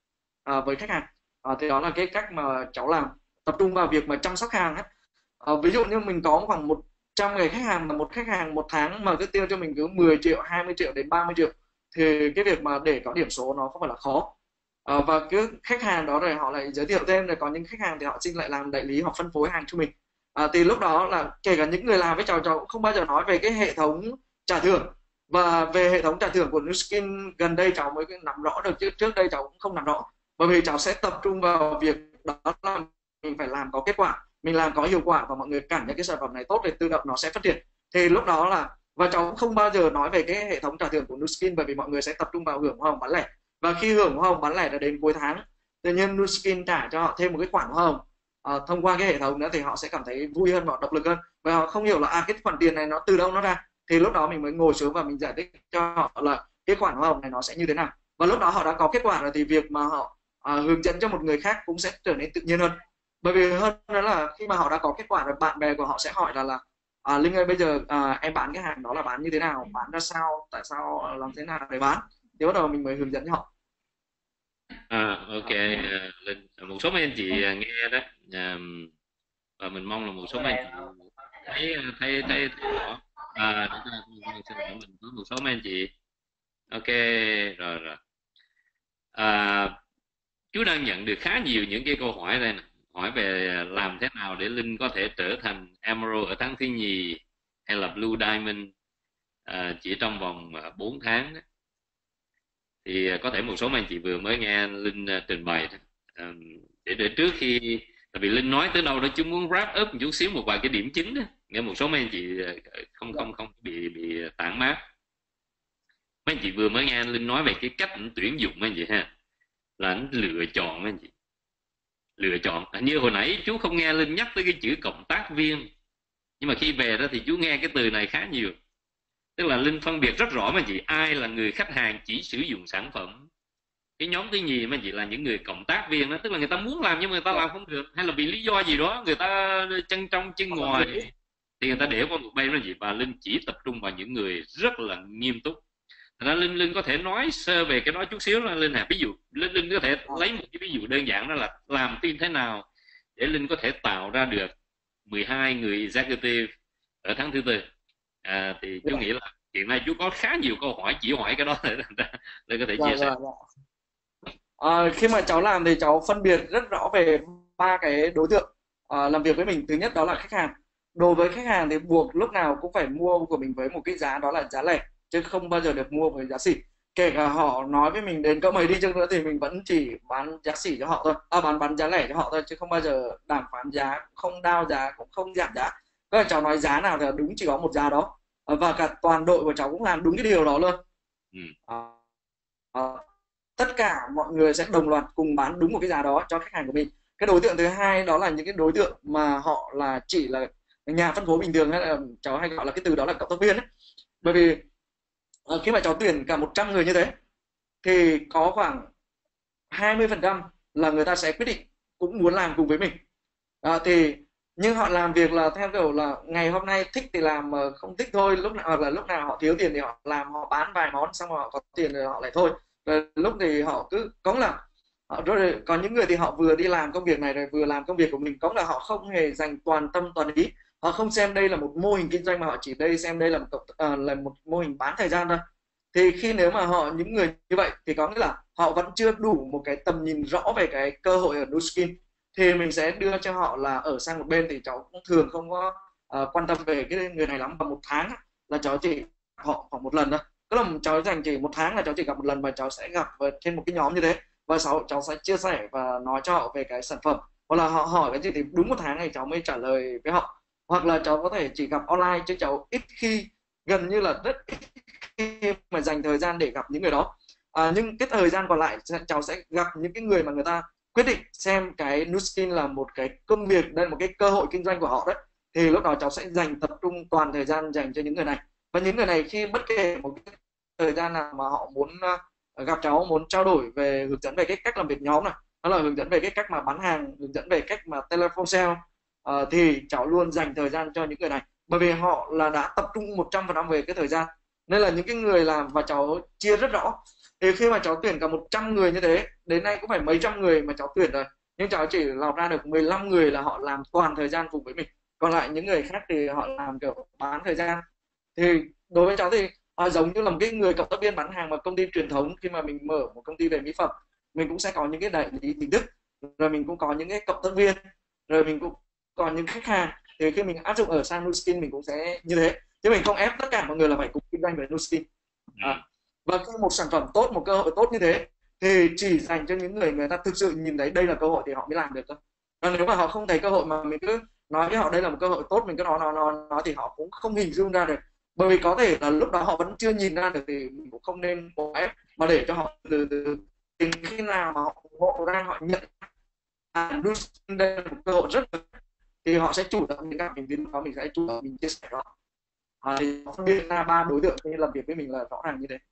à, với khách hàng. À, thì đó là cái cách mà cháu làm, tập trung vào việc mà chăm sóc hàng á. À, ví dụ như mình có khoảng một trăm người khách hàng, mà một khách hàng một tháng mà cứ tiêu cho mình cứ mười triệu, hai mươi triệu đến ba mươi triệu, thì cái việc mà để có điểm số nó không phải là khó. À, và cứ khách hàng đó rồi họ lại giới thiệu thêm, rồi có những khách hàng thì họ xin lại làm đại lý hoặc phân phối hàng cho mình. À, thì lúc đó là kể cả những người làm với cháu, cháu cũng không bao giờ nói về cái hệ thống trả thưởng. Và về hệ thống trả thưởng của Nuskin gần đây cháu mới nắm rõ được, chứ trước đây cháu cũng không nắm rõ. Bởi vì cháu sẽ tập trung vào việc đó là mình phải làm có kết quả, mình làm có hiệu quả, và mọi người cảm nhận cái sản phẩm này tốt thì tự động nó sẽ phát triển. Thì lúc đó là, và cháu cũng không bao giờ nói về cái hệ thống trả thưởng của Nuskin, bởi vì mọi người sẽ tập trung vào hưởng hoa hồng bán lẻ. Và khi hưởng hoa hồng bán lẻ là đến cuối tháng, tự nhiên Nuskin trả cho họ thêm một cái khoản hoa hồng à, thông qua cái hệ thống nữa, thì họ sẽ cảm thấy vui hơn và động lực hơn. Và họ không hiểu là à, cái khoản tiền này nó từ đâu nó ra. Thì lúc đó mình mới ngồi xuống và mình giải thích cho họ là cái khoản hoa hồng này nó sẽ như thế nào. Và lúc đó họ đã có kết quả rồi thì việc mà họ à, hướng dẫn cho một người khác cũng sẽ trở nên tự nhiên hơn. Bởi vì hơn nữa là khi mà họ đã có kết quả rồi, bạn bè của họ sẽ hỏi là là à, Linh ơi, bây giờ à, em bán cái hàng đó là bán như thế nào, bán ra sao, tại sao làm thế nào để bán. Thì bắt đầu mình mới hướng dẫn cho họ. À, ok. À, Linh, một số mấy anh chị à, nghe đó, à, và mình mong là một số mấy anh chị thấy thấy thấy, thấy rõ. À, để tôi- xin lỗi, mình có một số mấy anh chị. Ok, rồi rồi. À, chú đang nhận được khá nhiều những cái câu hỏi đây nè, hỏi về làm thế nào để Linh có thể trở thành Emerald ở tháng thứ nhì hay là Blue Diamond à, chỉ trong vòng à, bốn tháng đó. Thì à, có thể một số anh chị vừa mới nghe Linh à, trình bày đó. À, để để trước khi, tại vì Linh nói tới đâu đó, chúng muốn wrap up một chút xíu một vài cái điểm chính đó, nghe một số mấy anh chị à, không không không bị bị tản mát. Mấy anh chị vừa mới nghe Linh nói về cái cách anh tuyển dụng mấy anh chị ha, là anh lựa chọn mấy anh chị, lựa chọn. À, như hồi nãy chú không nghe Linh nhắc tới cái chữ cộng tác viên, nhưng mà khi về đó thì chú nghe cái từ này khá nhiều. Tức là Linh phân biệt rất rõ mấy anh chị, ai là người khách hàng chỉ sử dụng sản phẩm. Cái nhóm thứ nhì mấy anh chị là những người cộng tác viên đó, tức là người ta muốn làm nhưng mà người ta làm không được, hay là vì lý do gì đó người ta chân trong chân ngoài thì người ta để qua một bên mấy anh chị. Và Linh chỉ tập trung vào những người rất là nghiêm túc, Thành ra Linh Linh có thể nói sơ về cái đó chút xíu là Linh hả? Ví dụ Linh Linh có thể À, lấy một cái ví dụ đơn giản đó là làm team thế nào để Linh có thể tạo ra được mười hai người executive ở tháng thứ tư. À, thì chú dạ, nghĩ là hiện nay chú có khá nhiều câu hỏi chỉ hỏi cái đó để thành ra Linh có thể dạ, chia sẻ. dạ, dạ. À, khi mà cháu làm thì cháu phân biệt rất rõ về ba cái đối tượng à, làm việc với mình. Thứ nhất đó là khách hàng. Đối với khách hàng thì buộc lúc nào cũng phải mua của mình với một cái giá đó là giá lẻ, chứ không bao giờ được mua với giá xỉ. Kể cả họ nói với mình đến cỡ mấy đi chăng nữa thì mình vẫn chỉ bán giá xỉ cho họ thôi, à, bán bán giá lẻ cho họ thôi, chứ không bao giờ đàm phán giá, không đao giá, cũng không giảm giá. Tức là cháu nói giá nào thì đúng chỉ có một giá đó. À, và cả toàn đội của cháu cũng làm đúng cái điều đó luôn. Ừ. À, à, tất cả mọi người sẽ đồng loạt cùng bán đúng một cái giá đó cho khách hàng của mình. Cái đối tượng thứ hai đó là những cái đối tượng mà họ là chỉ là nhà phân phối bình thường, hay là cháu hay gọi là cái từ đó là cộng tác viên ấy. Bởi vì ờ, khi mà cháu tuyển cả một trăm người như thế thì có khoảng hai mươi phần trăm là người ta sẽ quyết định cũng muốn làm cùng với mình. À, thì nhưng họ làm việc là theo kiểu là ngày hôm nay thích thì làm, mà không thích thôi, lúc nào hoặc là lúc nào họ thiếu tiền thì họ làm, họ bán vài món xong rồi họ có tiền rồi họ lại thôi. Rồi lúc thì họ cứ cống là họ, rồi còn những người thì họ vừa đi làm công việc này rồi vừa làm công việc của mình, cống là họ không hề dành toàn tâm toàn ý, họ không xem đây là một mô hình kinh doanh mà họ chỉ đây xem đây là một à, là một mô hình bán thời gian thôi. Thì khi nếu mà họ những người như vậy thì có nghĩa là họ vẫn chưa đủ một cái tầm nhìn rõ về cái cơ hội ở Nuskin, thì mình sẽ đưa cho họ là ở sang một bên. Thì cháu cũng thường không có uh, quan tâm về cái người này lắm, và một tháng là cháu chỉ họ khoảng một lần thôi. Tức là cháu dành chỉ một tháng là cháu chỉ gặp một lần, và cháu sẽ gặp trên một cái nhóm như thế, và cháu cháu sẽ chia sẻ và nói cho họ về cái sản phẩm, hoặc là họ hỏi cái gì thì đúng một tháng này cháu mới trả lời với họ. Hoặc là cháu có thể chỉ gặp online, chứ cháu ít khi, gần như là rất ít khi mà dành thời gian để gặp những người đó. À, nhưng cái thời gian còn lại cháu sẽ gặp những cái người mà người ta quyết định xem cái Nuskin là một cái công việc, đây là một cái cơ hội kinh doanh của họ đấy. Thì lúc đó cháu sẽ dành tập trung toàn thời gian dành cho những người này. Và những người này khi bất kể một cái thời gian nào mà họ muốn uh, gặp cháu, muốn trao đổi về hướng dẫn về cái cách làm việc nhóm này, đó là hướng dẫn về cái cách mà bán hàng, hướng dẫn về cách mà telephone sale, uh, thì cháu luôn dành thời gian cho những người này, bởi vì họ là đã tập trung một trăm phần trăm về cái thời gian. Nên là những cái người làm, và cháu chia rất rõ. Thì khi mà cháu tuyển cả một trăm người như thế, đến nay cũng phải mấy trăm người mà cháu tuyển rồi, nhưng cháu chỉ lọc ra được mười lăm người là họ làm toàn thời gian cùng với mình, còn lại những người khác thì họ làm kiểu bán thời gian. Thì đối với cháu thì à, giống như là một cái người cộng tác viên bán hàng mà công ty truyền thống, khi mà mình mở một công ty về mỹ phẩm, mình cũng sẽ có những cái đại lý chính thức, rồi mình cũng có những cái cộng tác viên, rồi mình cũng còn những khách hàng. Thì khi mình áp dụng ở sang Nuskin mình cũng sẽ như thế, chứ mình không ép tất cả mọi người là phải cùng kinh doanh với Nuskin. Ừ. À, và khi một sản phẩm tốt, một cơ hội tốt như thế thì chỉ dành cho những người người ta thực sự nhìn thấy đây là cơ hội thì họ mới làm được thôi. Và nếu mà họ không thấy cơ hội mà mình cứ nói với họ đây là một cơ hội tốt, mình cứ nói nói nói, nói thì họ cũng không hình dung ra được. Bởi vì có thể là lúc đó họ vẫn chưa nhìn ra được, thì mình cũng không nên cố ép, mà để cho họ từ từ đến khi nào mà họ ngộ ra, họ nhận à, đây là một cơ hội rất là, thì họ sẽ chủ động đến gặp mình, đến đó mình sẽ chủ động mình chia sẻ đó. À, thì phân biệt ra ba đối tượng khi làm việc với mình là rõ ràng như thế.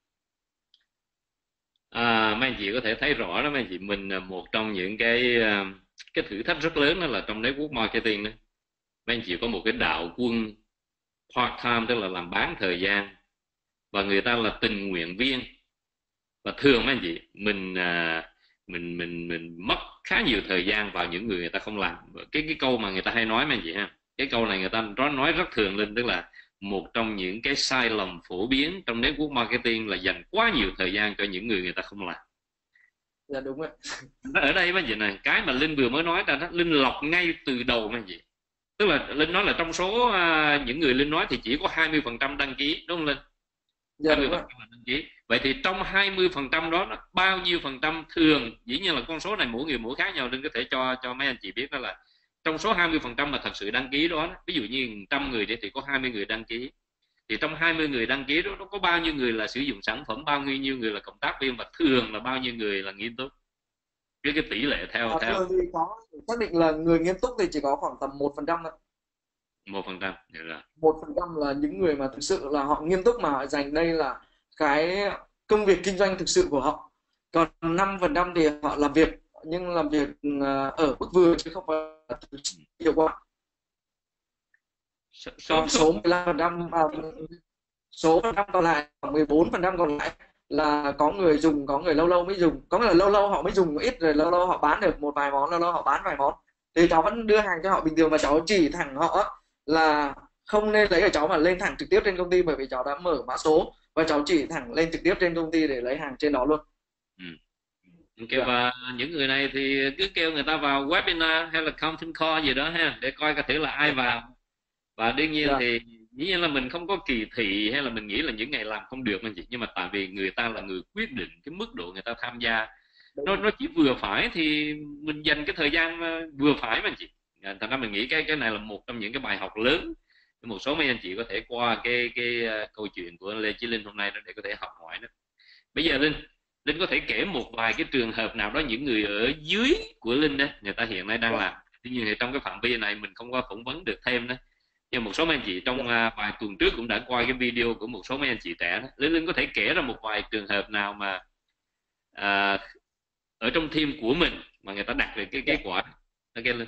À, mấy anh chị có thể thấy rõ đó mấy anh chị, mình là một trong những cái à, cái thử thách rất lớn đó là trong network marketing đó. Mấy anh chị có một cái đạo quân part time, tức là làm bán thời gian, và người ta là tình nguyện viên. Và thường mấy anh chị mình à, mình mình mình mất khá nhiều thời gian vào những người người ta không làm. Cái cái câu mà người ta hay nói mấy anh chị ha, cái câu này người ta nói nói rất thường lên, tức là một trong những cái sai lầm phổ biến trong network marketing là dành quá nhiều thời gian cho những người người ta không làm. Dạ đúng rồi. Ở đây mấy anh chị này, cái mà Linh vừa mới nói ra đó, Linh lọc ngay từ đầu mấy anh chị. Tức là Linh nói là trong số à, những người Linh nói thì chỉ có hai mươi phần trăm đăng ký, đúng không Linh? Dạ đúng rồi. hai mươi phần trăm là đăng ký. Vậy thì trong hai mươi phần trăm đó, bao nhiêu phần trăm thường, dĩ nhiên là con số này mỗi người mỗi khác nhau, Linh có thể cho cho mấy anh chị biết đó là trong số hai mươi phần trăm mà thật sự đăng ký đó, ví dụ như một trăm người thì có hai mươi người đăng ký. Thì trong hai mươi người đăng ký đó, nó có bao nhiêu người là sử dụng sản phẩm, bao nhiêu người là cộng tác viên, và thường là bao nhiêu người là nghiêm túc. Với cái tỷ lệ theo À, theo thường thì có xác định là người nghiêm túc thì chỉ có khoảng tầm một phần trăm thôi. một phần trăm. Được rồi. Một phần trăm là những người mà thực sự là họ nghiêm túc, mà họ dành đây là cái công việc kinh doanh thực sự của họ. Còn năm phần trăm thì họ làm việc, nhưng làm việc à, ở mức vừa chứ không phải là thực sự hiệu quả. số, số, Còn số mười lăm phần trăm à, số phần trăm còn lại, khoảng mười bốn phần trăm còn lại là có người dùng, có người lâu lâu mới dùng, có nghĩa là lâu lâu họ mới dùng ít, rồi lâu lâu họ bán được một vài món, lâu lâu họ bán vài món, thì cháu vẫn đưa hàng cho họ bình thường, và cháu chỉ thẳng họ là không nên lấy ở cháu mà lên thẳng trực tiếp trên công ty, bởi vì cháu đã mở mã số và cháu chỉ thẳng lên trực tiếp trên công ty để lấy hàng trên đó luôn. Ừ. Kêu Dạ. và những người này thì cứ kêu người ta vào webinar hay là conference call gì đó ha, để coi coi thử là ai vào. Và đương nhiên Dạ. thì dĩ nhiên là mình không có kỳ thị hay là mình nghĩ là những ngày làm không được mà chị, nhưng mà tại vì người ta là người quyết định cái mức độ người ta tham gia, nó Đúng. nó chỉ vừa phải thì mình dành cái thời gian ờ, vừa phải mà chị. À, thành ra mình nghĩ cái cái này là một trong những cái bài học lớn, một số mấy anh chị có thể qua cái cái uh, câu chuyện của Lê Chí Linh hôm nay đó để có thể học hỏi đó. Bây giờ Linh Linh có thể kể một vài cái trường hợp nào đó những người ở dưới của Linh đó người ta hiện nay đang Dạ. làm, tuy nhiên thì trong cái phạm vi này mình không có phỏng vấn được thêm đó, nhưng một số mấy anh chị trong Dạ. uh, vài tuần trước cũng đã coi cái video của một số mấy anh chị trẻ đó. Linh Linh có thể kể ra một vài trường hợp nào mà uh, ở trong team của mình mà người ta đạt được cái Dạ. kết quả. Ok Linh.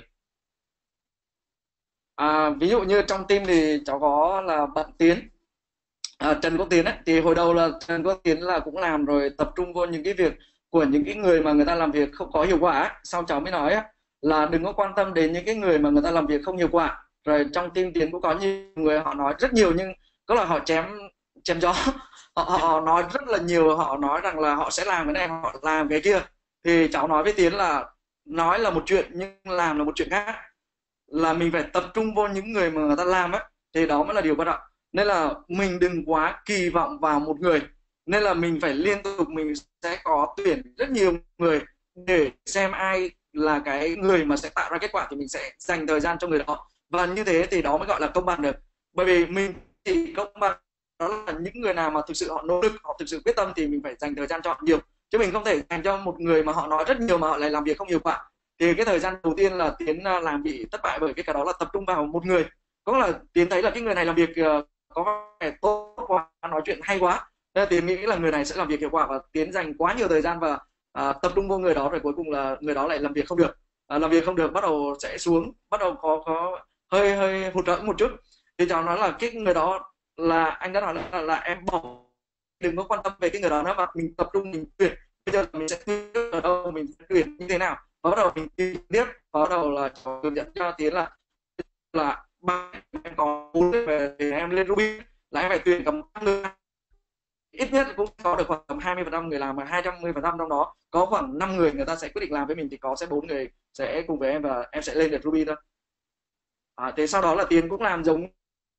À, ví dụ như trong team thì cháu có là bạn Tiến, à, Trần Quốc Tiến ấy, thì hồi đầu là Trần Quốc Tiến là cũng làm rồi tập trung vô những cái việc của những cái người mà người ta làm việc không có hiệu quả ấy. Sau cháu mới nói á, là đừng có quan tâm đến những cái người mà người ta làm việc không hiệu quả. Rồi trong team Tiến cũng có nhiều người họ nói rất nhiều, nhưng có là họ chém chém gió họ, họ, họ nói rất là nhiều, họ nói rằng là họ sẽ làm cái này, họ làm cái kia. Thì cháu nói với Tiến là nói là một chuyện nhưng làm là một chuyện khác, là mình phải tập trung vô những người mà người ta làm á, thì đó mới là điều quan trọng. Nên là mình đừng quá kỳ vọng vào một người, nên là mình phải liên tục, mình sẽ có tuyển rất nhiều người để xem ai là cái người mà sẽ tạo ra kết quả, thì mình sẽ dành thời gian cho người đó, và như thế thì đó mới gọi là công bằng được. Bởi vì mình chỉ công bằng đó là những người nào mà thực sự họ nỗ lực, họ thực sự quyết tâm, thì mình phải dành thời gian cho họ nhiều, chứ mình không thể dành cho một người mà họ nói rất nhiều mà họ lại làm việc không hiệu quả. Thì cái thời gian đầu tiên là Tiến à, làm bị thất bại bởi cái cái đó là tập trung vào một người. Có là Tiến thấy là cái người này làm việc uh, có vẻ tốt quá, nói chuyện hay quá, nên là Tiến nghĩ là người này sẽ làm việc hiệu quả, và Tiến dành quá nhiều thời gian và à, tập trung vô người đó, rồi cuối cùng là người đó lại làm việc không được, à, làm việc không được, bắt đầu sẽ xuống, bắt đầu có có hơi hơi hụt hẫng một chút. Thì cháu nói là cái người đó, là anh đã nói là, là, là em bỏ, đừng có quan tâm về cái người đó nữa, mà mình tập trung mình tuyển. Bây giờ mình sẽ tuyển ở đâu, mình sẽ tuyển như thế nào, và bắt đầu mình đi tiếp, và bắt đầu là cháu hướng dẫn cho Tiến là là ba em có bốn về thì em lên Ruby là em phải tuyển cầm người, ít nhất cũng có được khoảng tầm hai mươi phần trăm người làm, và hai trăm mươi phần trăm trong đó có khoảng năm người người ta sẽ quyết định làm với mình, thì có sẽ bốn người sẽ cùng với em, và em sẽ lên được Ruby thôi. À, thế sau đó là Tiến cũng làm giống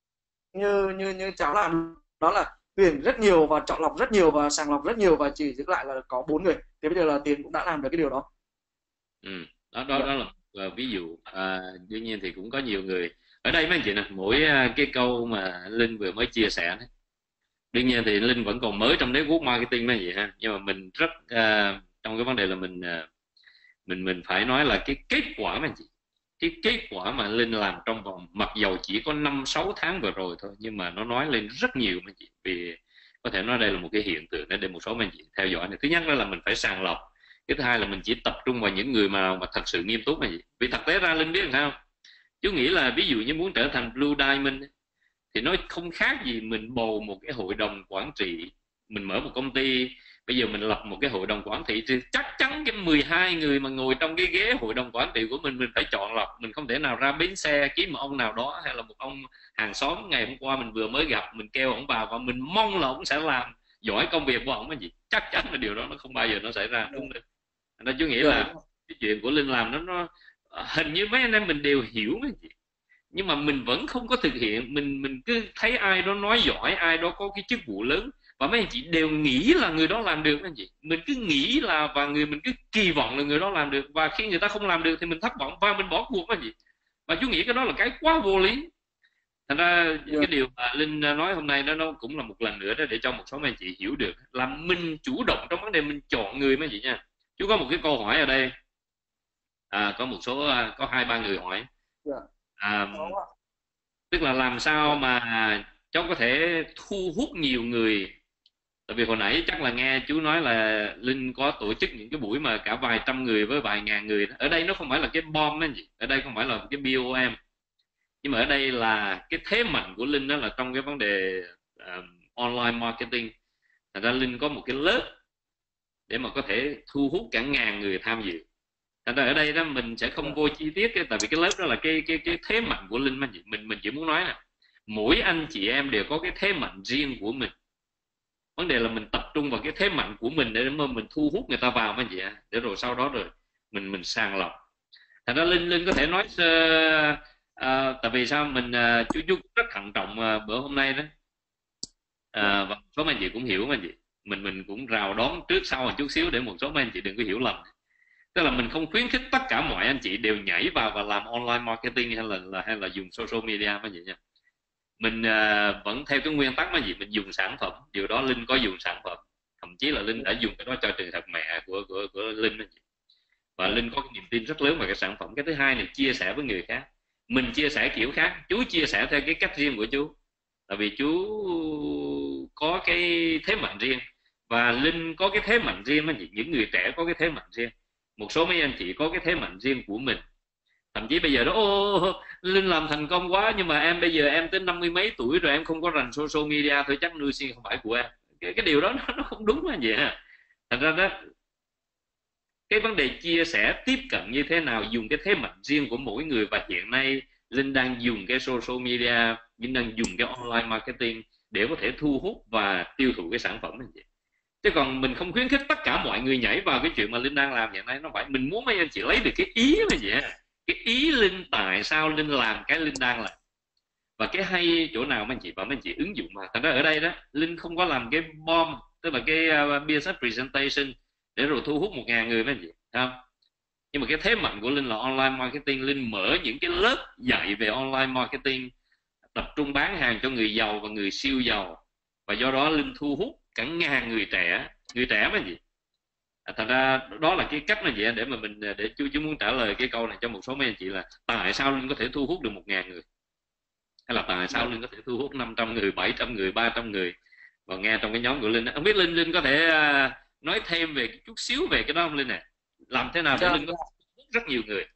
như như như cháu làm, đó là tuyển rất nhiều và chọn lọc rất nhiều và sàng lọc rất nhiều, và chỉ giữ lại là có bốn người. Thế bây giờ là Tiến cũng đã làm được cái điều đó. Ừ. đó đó Dạ. đó là một ví dụ. À, tuy nhiên thì cũng có nhiều người ở đây mấy anh chị nè, mỗi à, cái câu mà Linh vừa mới chia sẻ đấy, đương nhiên thì Linh vẫn còn mới trong đế quốc marketing mấy anh chị ha, nhưng mà mình rất à, trong cái vấn đề là mình à, mình mình phải nói là cái kết quả mà chị, cái kết quả mà Linh làm trong vòng, mặc dầu chỉ có năm sáu tháng vừa rồi thôi, nhưng mà nó nói lên rất nhiều mà chị. Vì có thể nói đây là một cái hiện tượng để một số anh chị theo dõi này. Thứ nhất là mình phải sàng lọc, cái thứ hai là mình chỉ tập trung vào những người mà mà thật sự nghiêm túc mà chị. Vì thực tế ra Linh biết sao, chú nghĩ là ví dụ như muốn trở thành Blue Diamond thì nó không khác gì mình bầu một cái hội đồng quản trị. Mình mở một công ty, bây giờ mình lập một cái hội đồng quản trị thì chắc chắn cái mười hai người mà ngồi trong cái ghế hội đồng quản trị của mình mình phải chọn lọc. Mình không thể nào ra bến xe kiếm một ông nào đó, hay là một ông hàng xóm ngày hôm qua mình vừa mới gặp, mình kêu ông vào và mình mong là ông sẽ làm giỏi công việc của ông cái gì. Chắc chắn là điều đó nó không bao giờ nó xảy ra, đúng không? Nên chú nghĩ Dạ, là cái chuyện của Linh làm nó nó hình như mấy anh em mình đều hiểu mấy chị, nhưng mà mình vẫn không có thực hiện. Mình mình cứ thấy ai đó nói giỏi, ai đó có cái chức vụ lớn, và mấy anh chị đều nghĩ là người đó làm được. Anh chị, mình cứ nghĩ là, và người mình cứ kỳ vọng là người đó làm được, và khi người ta không làm được thì mình thất vọng và mình bỏ cuộc. Anh chị, và chú nghĩ cái đó là cái quá vô lý. Thành ra dạ, cái điều mà Linh nói hôm nay đó, nó cũng là một lần nữa đó để cho một số anh chị hiểu được là mình chủ động trong vấn đề mình chọn người mấy chị nha. Chú có một cái câu hỏi ở đây, à, có một số à, có hai ba người hỏi, dạ. à, Có ạ. tức là làm sao Dạ. mà cháu có thể thu hút nhiều người. Tại vì hồi nãy chắc là nghe chú nói là Linh có tổ chức những cái buổi mà cả vài trăm người với vài ngàn người đó. Ở đây nó không phải là cái bom ấy gì, ở đây không phải là cái bom, nhưng mà ở đây là cái thế mạnh của Linh đó là trong cái vấn đề uh, online marketing. Thành ra Linh có một cái lớp để mà có thể thu hút cả ngàn người tham dự. Thành ra ở đây đó mình sẽ không vô chi tiết, tại vì cái lớp đó là cái cái cái thế mạnh của Linh mà mình mình chỉ muốn nói là mỗi anh chị em đều có cái thế mạnh riêng của mình. Vấn đề là mình tập trung vào cái thế mạnh của mình để mà mình thu hút người ta vào mà vậy, để rồi sau đó rồi mình mình sàng lọc. Thành ra Linh Linh có thể nói uh, uh, tại vì sao mình uh, chú chú rất thận trọng uh, bữa hôm nay đó, uh, và số mấy anh chị cũng hiểu mà chị, mình mình cũng rào đón trước sau một chút xíu để một số mấy anh chị đừng có hiểu lầm. Tức là mình không khuyến khích tất cả mọi anh chị đều nhảy vào và làm online marketing hay là, là hay là dùng social media mà vậy nha. Mình uh, vẫn theo cái nguyên tắc mà gì, mình dùng sản phẩm. Điều đó Linh có dùng sản phẩm, thậm chí là Linh đã dùng cái đó cho trường hợp mẹ của của của Linh đó chị. Và Linh có cái niềm tin rất lớn vào cái sản phẩm. Cái thứ hai là chia sẻ với người khác. Mình chia sẻ kiểu khác, chú chia sẻ theo cái cách riêng của chú, tại vì chú có cái thế mạnh riêng, và Linh có cái thế mạnh riêng. Những người trẻ có cái thế mạnh riêng, một số mấy anh chị có cái thế mạnh riêng của mình. Thậm chí bây giờ đó, ô Linh làm thành công quá, nhưng mà em bây giờ em tới năm mươi mấy tuổi rồi, em không có rành social media, thôi chắc nuôi xiên không phải của em. Cái, cái điều đó nó, nó không đúng là gì ha. Thành ra đó, cái vấn đề chia sẻ tiếp cận như thế nào, dùng cái thế mạnh riêng của mỗi người. Và hiện nay Linh đang dùng cái social media, Linh đang dùng cái online marketing để có thể thu hút và tiêu thụ cái sản phẩm này vậy. Chứ còn mình không khuyến khích tất cả mọi người nhảy vào cái chuyện mà Linh đang làm hiện nay. Nó phải, mình muốn mấy anh chị lấy được cái ý mà vậy, cái ý Linh tại sao Linh làm cái Linh đang làm, và cái hay chỗ nào mấy anh chị và mấy anh chị ứng dụng. Mà thành ra ở đây đó, Linh không có làm cái bomb, tức là cái uh, business presentation để rồi thu hút một ngàn người mấy anh chị, không. Nhưng mà cái thế mạnh của Linh là online marketing. Linh mở những cái lớp dạy về online marketing, tập trung bán hàng cho người giàu và người siêu giàu, và do đó Linh thu hút cả ngàn người trẻ, người trẻ mấy anh chị. À, thành ra đó là cái cách mà vậy để mà mình, để chú chú muốn trả lời cái câu này cho một số mấy anh chị là tại sao Linh có thể thu hút được một ngàn người, hay là tại sao Linh có thể thu hút năm trăm người, bảy trăm người, ba trăm người vào nghe trong cái nhóm của Linh. Không biết Linh Linh có thể uh, nói thêm về chút xíu về cái đó không Linh này, làm thế nào để Linh có thể thu hút rất nhiều người?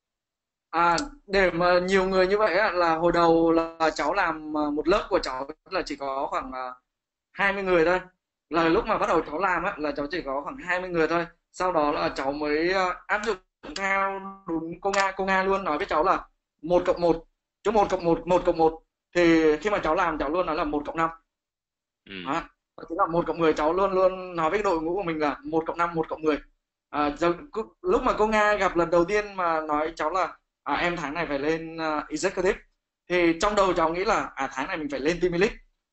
À, để mà nhiều người như vậy á, là hồi đầu là cháu làm một lớp của cháu là chỉ có khoảng hai mươi người thôi. Là lúc mà bắt đầu cháu làm á, là cháu chỉ có khoảng hai mươi người thôi. Sau đó là cháu mới áp dụng theo đúng cô Nga. Cô Nga luôn nói với cháu là một cộng một, chứ một cộng một, một cộng một. Thì khi mà cháu làm cháu luôn nói là một cộng năm. Ừ. Đó, chính là một cộng mười. Cháu luôn luôn nói với đội ngũ của mình là một cộng năm, một cộng mười. À, lúc mà cô Nga gặp lần đầu tiên mà nói cháu là à, em tháng này phải lên uh, executive, thì trong đầu cháu nghĩ là à, tháng này mình phải lên team elite.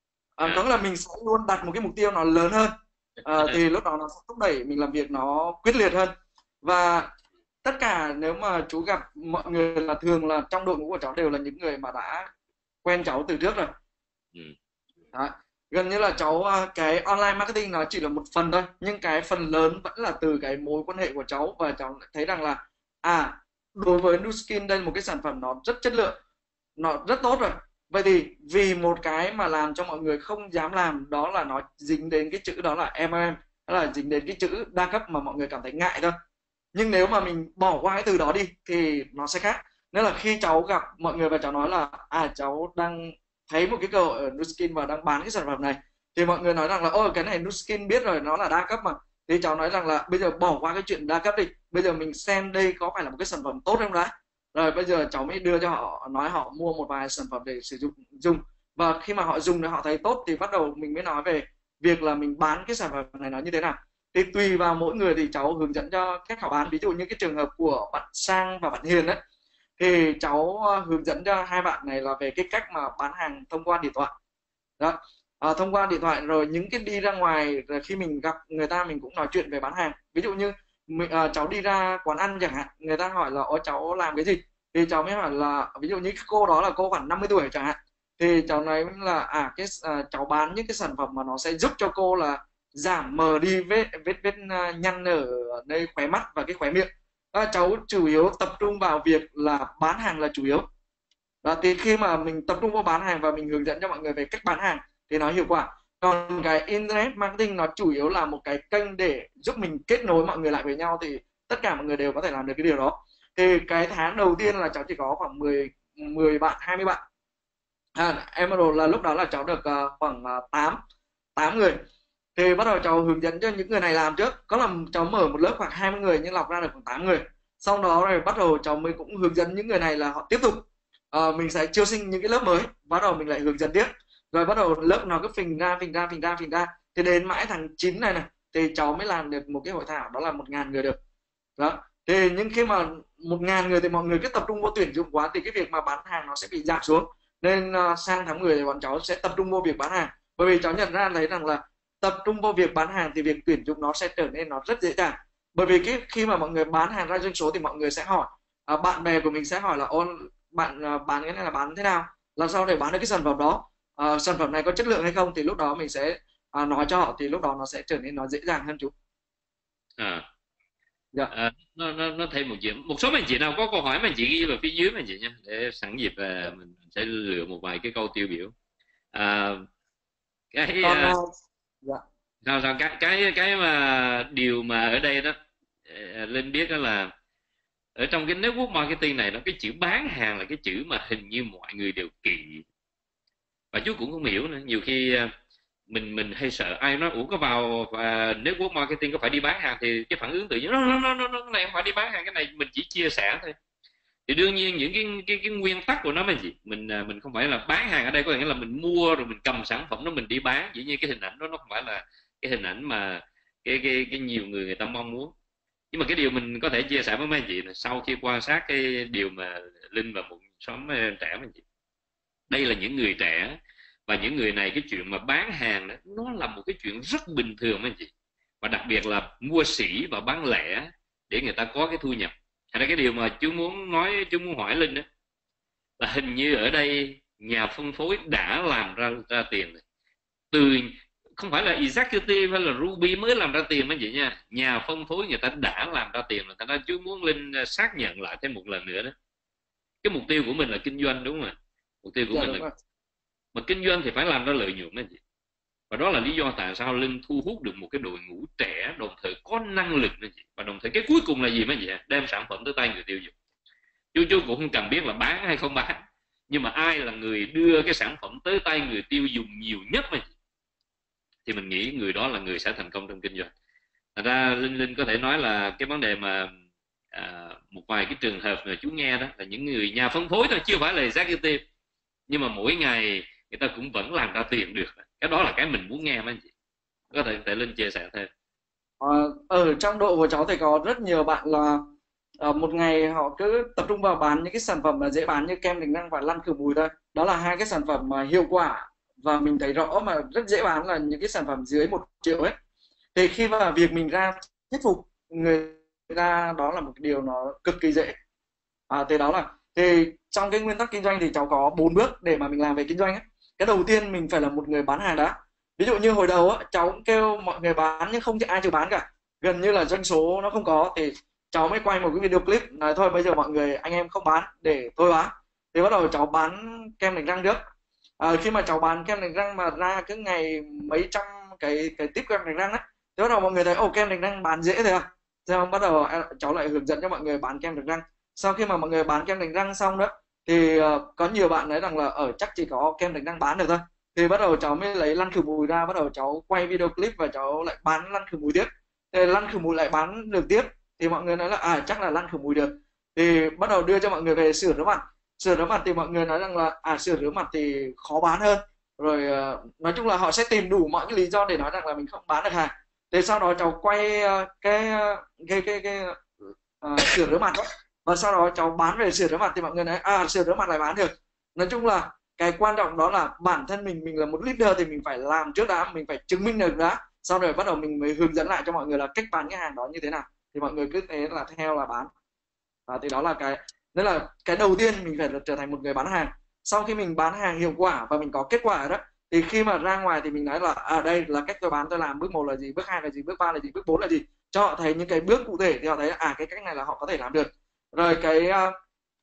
À, có nghĩa là mình sẽ luôn đặt một cái mục tiêu nó lớn hơn, à, thì lúc đó nó sẽ thúc đẩy mình làm việc nó quyết liệt hơn. Và tất cả nếu mà chú gặp mọi người là thường là trong đội ngũ của cháu đều là những người mà đã quen cháu từ trước rồi. Ừ. Đó. Gần như là cháu cái online marketing nó chỉ là một phần thôi, nhưng cái phần lớn vẫn là từ cái mối quan hệ của cháu. Và cháu thấy rằng là à, đối với Nu Skin đây là một cái sản phẩm nó rất chất lượng, nó rất tốt rồi. Vậy thì vì một cái mà làm cho mọi người không dám làm, đó là nó dính đến cái chữ đó là em em em, đó là dính đến cái chữ đa cấp mà mọi người cảm thấy ngại thôi. Nhưng nếu mà mình bỏ qua cái từ đó đi thì nó sẽ khác. Nên là khi cháu gặp mọi người và cháu nói là à, cháu đang thấy một cái cơ hội ở Nu Skin và đang bán cái sản phẩm này, thì mọi người nói rằng là ôi cái này Nu Skin biết rồi, nó là đa cấp mà. Thì cháu nói rằng là bây giờ bỏ qua cái chuyện đa cấp đi, bây giờ mình xem đây có phải là một cái sản phẩm tốt không đã. Rồi bây giờ cháu mới đưa cho họ, nói họ mua một vài sản phẩm để sử dụng dùng. Và khi mà họ dùng thì họ thấy tốt thì bắt đầu mình mới nói về việc là mình bán cái sản phẩm này nó như thế nào. Thì tùy vào mỗi người thì cháu hướng dẫn cho cách họ bán. Ví dụ như cái trường hợp của bạn Sang và bạn Hiền ấy, thì cháu hướng dẫn cho hai bạn này là về cái cách mà bán hàng thông qua điện thoại. Đó, à, thông qua điện thoại. Rồi những cái đi ra ngoài, rồi khi mình gặp người ta mình cũng nói chuyện về bán hàng. Ví dụ như mình, à, cháu đi ra quán ăn chẳng hạn, người ta hỏi là ôi cháu làm cái gì, thì cháu mới hỏi là ví dụ như cô đó là cô khoảng năm mươi tuổi chẳng hạn, thì cháu nói là à, cái à, cháu bán những cái sản phẩm mà nó sẽ giúp cho cô là giảm mờ đi vết vết vết nhăn ở nơi khóe mắt và cái khóe miệng. À, cháu chủ yếu tập trung vào việc là bán hàng là chủ yếu. Đó, thì khi mà mình tập trung vào bán hàng và mình hướng dẫn cho mọi người về cách bán hàng thì nó hiệu quả. Còn cái internet marketing nó chủ yếu là một cái kênh để giúp mình kết nối mọi người lại với nhau, thì tất cả mọi người đều có thể làm được cái điều đó. Thì cái tháng đầu tiên là cháu chỉ có khoảng mười, mười bạn, hai mươi bạn. À, Emerald là lúc đó là cháu được uh, khoảng uh, tám. tám người. Thì bắt đầu cháu hướng dẫn cho những người này làm trước, có là cháu mở một lớp khoảng hai mươi người nhưng lọc ra được khoảng tám người. Sau đó rồi bắt đầu cháu mới cũng hướng dẫn những người này là họ tiếp tục, ờ, mình sẽ chiêu sinh những cái lớp mới, bắt đầu mình lại hướng dẫn tiếp, rồi bắt đầu lớp nó cứ phình ra phình ra phình ra phình ra, thì đến mãi tháng chín này này thì cháu mới làm được một cái hội thảo đó là một ngàn người được. Đó, thì nhưng khi mà một ngàn người thì mọi người cứ tập trung vô tuyển dụng quá thì cái việc mà bán hàng nó sẽ bị giảm xuống. Nên uh, sang tháng mười thì bọn cháu sẽ tập trung vô việc bán hàng, bởi vì cháu nhận ra thấy rằng là tập trung vào việc bán hàng thì việc tuyển dụng nó sẽ trở nên nó rất dễ dàng. Bởi vì cái khi mà mọi người bán hàng ra doanh số thì mọi người sẽ hỏi, à, bạn bè của mình sẽ hỏi là ôn bạn à, bán cái này là bán thế nào, làm sao để bán được cái sản phẩm đó, à, sản phẩm này có chất lượng hay không, thì lúc đó mình sẽ à, nói cho họ, thì lúc đó nó sẽ trở nên nó dễ dàng hơn chú. À, Dạ. à, nó, nó nó thêm một chuyện, một số mấy anh chị nào có câu hỏi mấy anh chị ghi vào phía dưới mấy anh chị nha, để sẵn dịp à, mình sẽ lựa một vài cái câu tiêu biểu. À, cái Còn à, à, dạ. sao sao cái cái cái mà điều mà ở đây đó, à, Linh biết đó là ở trong cái network marketing này, nó cái chữ bán hàng là cái chữ mà hình như mọi người đều kỵ, và chú cũng không hiểu nữa. Nhiều khi à, mình mình hay sợ ai nói ủa có vào và network marketing có phải đi bán hàng, thì cái phản ứng tự nhiên nó nó nó nó nó này không phải đi bán hàng, cái này mình chỉ chia sẻ thôi. Thì đương nhiên những cái cái cái nguyên tắc của nó là gì, mình à, mình không phải là bán hàng ở đây có nghĩa là mình mua rồi mình cầm sản phẩm đó mình đi bán, dĩ nhiên cái hình ảnh đó nó không phải là cái hình ảnh mà cái cái cái nhiều người người ta mong muốn. Nhưng mà cái điều mình có thể chia sẻ với mấy anh chị là sau khi quan sát cái điều mà Linh và một xóm trẻ mấy anh chị, đây là những người trẻ, và những người này cái chuyện mà bán hàng đó, nó là một cái chuyện rất bình thường mấy anh chị, và đặc biệt là mua sỉ và bán lẻ để người ta có cái thu nhập. Thành ra cái điều mà chú muốn nói, chú muốn hỏi Linh đó là hình như ở đây nhà phân phối đã làm ra ra tiền rồi. Từ không phải là executive hay là Ruby mới làm ra tiền mấy chị nha, nhà phân phối người ta đã làm ra tiền rồi. Thành ra chú muốn Linh xác nhận lại thêm một lần nữa đó, cái mục tiêu của mình là kinh doanh đúng không ạ? Mục tiêu của Dạ mình đúng là, rồi. mà kinh doanh thì phải làm ra lợi nhuận đó chị. Và đó là lý do tại sao Linh thu hút được một cái đội ngũ trẻ đồng thời có năng lực đó chị. Và đồng thời cái cuối cùng là gì mấy chị, đem sản phẩm tới tay người tiêu dùng. Chú chú cũng không cần biết là bán hay không bán, nhưng mà ai là người đưa cái sản phẩm tới tay người tiêu dùng nhiều nhất mấy chị, thì mình nghĩ người đó là người sẽ thành công trong kinh doanh. Thật ra Linh Linh có thể nói là cái vấn đề mà à, một vài cái trường hợp mà chú nghe đó là những người nhà phân phối thôi, chưa phải là executive, nhưng mà mỗi ngày người ta cũng vẫn làm ra tiền được. Cái đó là cái mình muốn nghe mấy anh chị, có thể thể Linh chia sẻ thêm. Ờ, ở trong đội của cháu thì có rất nhiều bạn là ờ, một ngày họ cứ tập trung vào bán những cái sản phẩm mà dễ bán như kem đánh răng và lăn khử mùi thôi. Đó là hai cái sản phẩm mà hiệu quả và mình thấy rõ mà rất dễ bán, là những cái sản phẩm dưới một triệu ấy. Thì khi mà việc mình ra thuyết phục người ta, đó là một điều nó cực kỳ dễ. À, thì đó là thì trong cái nguyên tắc kinh doanh thì cháu có bốn bước để mà mình làm về kinh doanh ấy. Cái đầu tiên mình phải là một người bán hàng đã. Ví dụ như hồi đầu á, cháu cũng kêu mọi người bán nhưng không ai chịu bán cả, gần như là doanh số nó không có, thì cháu mới quay một cái video clip nói thôi bây giờ mọi người anh em không bán để tôi bán. Thì bắt đầu cháu bán kem đánh răng trước. À, khi mà cháu bán kem đánh răng mà ra cứ ngày mấy trăm cái cái tiếp kem đánh răng á, thì bắt đầu mọi người thấy ồ kem đánh răng bán dễ thế à. Xong bắt đầu cháu lại hướng dẫn cho mọi người bán kem đánh răng. Sau khi mà mọi người bán kem đánh răng xong đó thì uh, có nhiều bạn nói rằng là ở chắc chỉ có kem đánh răng bán được thôi. Thì bắt đầu cháu mới lấy lăn khử mùi ra, bắt đầu cháu quay video clip và cháu lại bán lăn khử mùi tiếp. Thì lăn khử mùi lại bán được tiếp, thì mọi người nói là à chắc là lăn khử mùi được. Thì bắt đầu đưa cho mọi người về sửa rửa mặt. Sửa rửa mặt thì mọi người nói rằng là à sửa rửa mặt thì khó bán hơn. Rồi uh, nói chung là họ sẽ tìm đủ mọi cái lý do để nói rằng là mình không bán được hàng. Thì sau đó cháu quay uh, cái, uh, cái cái cái uh, sửa rửa mặt đó, và sau đó cháu bán về sửa rửa mặt thì mọi người nói à sửa rửa mặt lại bán được. Nói chung là cái quan trọng đó là bản thân mình mình là một leader thì mình phải làm trước đã, mình phải chứng minh được đã, sau rồi bắt đầu mình mới hướng dẫn lại cho mọi người là cách bán cái hàng đó như thế nào, thì mọi người cứ thế là theo là bán. À, thì đó là cái, nên là cái đầu tiên mình phải trở thành một người bán hàng. Sau khi mình bán hàng hiệu quả và mình có kết quả đó, thì khi mà ra ngoài thì mình nói là à đây là cách tôi bán, tôi làm bước một là gì, bước hai là gì, bước ba là gì, bước bốn là gì, cho họ thấy những cái bước cụ thể thì họ thấy à cái cách này là họ có thể làm được. Rồi cái uh,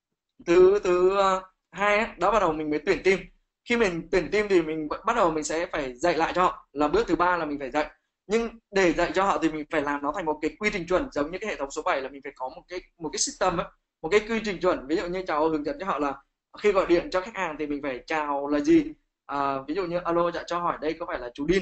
thứ thứ uh, hai ấy, đó bắt đầu mình mới tuyển team. Khi mình tuyển team thì mình bắt đầu mình sẽ phải dạy lại cho họ, là bước thứ ba là mình phải dạy. Nhưng để dạy cho họ thì mình phải làm nó thành một cái quy trình chuẩn, giống như cái hệ thống số bảy là mình phải có một cái một cái system ấy, một cái quy trình chuẩn. Ví dụ như cháu hướng dẫn cho họ là khi gọi điện cho khách hàng thì mình phải chào là gì, à, ví dụ như alo dạ cho hỏi đây có phải là chú Đin không,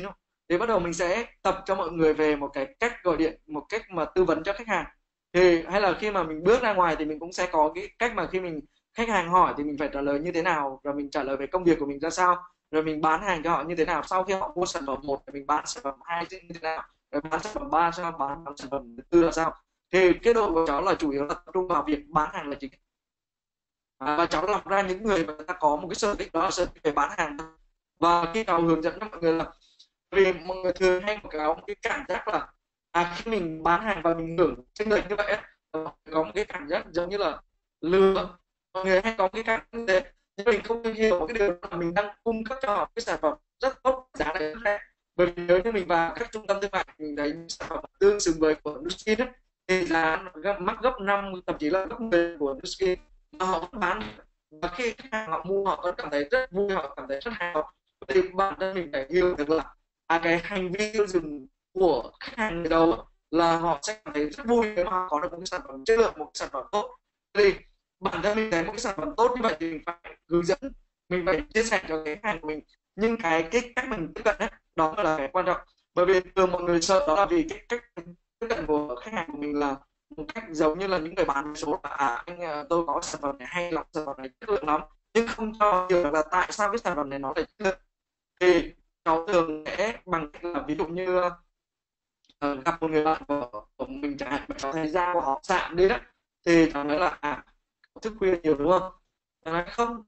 thì bắt đầu mình sẽ tập cho mọi người về một cái cách gọi điện, một cách mà tư vấn cho khách hàng. Thì hay là khi mà mình bước ra ngoài thì mình cũng sẽ có cái cách mà khi mình khách hàng hỏi thì mình phải trả lời như thế nào, rồi mình trả lời về công việc của mình ra sao, rồi mình bán hàng cho họ như thế nào, sau khi họ mua sản phẩm một thì mình bán sản phẩm hai như thế nào, rồi bán sản phẩm ba sao, bán, bán sản phẩm thứ tư là sao. Thì cái đội của cháu là chủ yếu là tập trung vào việc bán hàng là chính. À, và cháu lọc ra những người mà người ta có một cái sở thích, đó là sở thích về bán hàng. Và khi cháu hướng dẫn cho mọi người là, vì mọi người thường hay có một cái cảm giác là à, khi mình bán hàng và mình hưởng chênh lệch như vậy á, có một cái cảm giác giống như là lừa. Mọi người hay có cái cảm giác như thế, nhưng mình không hiểu cái điều là mình đang cung cấp cho họ cái sản phẩm rất tốt, giá này rất rẻ. Bởi vì nếu như mình vào các trung tâm thương mại mình thấy sản phẩm tương xứng với của Nuskin ấy, thì giá nó mắc gấp năm, thậm chí là gấp mười của Nuskin mà họ vẫn bán. Và khi khách hàng họ mua họ vẫn cảm thấy rất vui, họ cảm thấy rất hài lòng. Thì bản thân mình phải hiểu được là à, cái hành vi tiêu dùng của khách hàng người đầu là họ sẽ cảm thấy rất vui nếu mà họ có được một cái sản phẩm chất lượng, một cái sản phẩm tốt. Thì bản thân mình thấy một cái sản phẩm tốt như vậy thì mình phải hướng dẫn, mình phải chia sẻ cho cái khách hàng của mình. Nhưng cái cái cách mình tiếp cận ấy, đó là cái quan trọng. Bởi vì thường mọi người sợ đó là vì cái cách tiếp cận của khách hàng của mình là một cách giống như là những người bán số là à, anh à, tôi có sản phẩm này hay lắm, sản phẩm này chất lượng lắm, nhưng không cho hiểu được là tại sao cái sản phẩm này nó lại chất lượng. Thì cháu thường sẽ bằng cách là ví dụ như uh, gặp một người bạn của, của mình chẳng hạn, cháu thấy da của họ sạm đi đó, thì cháu nói là à, thức khuya nhiều đúng không? Cháu nói không.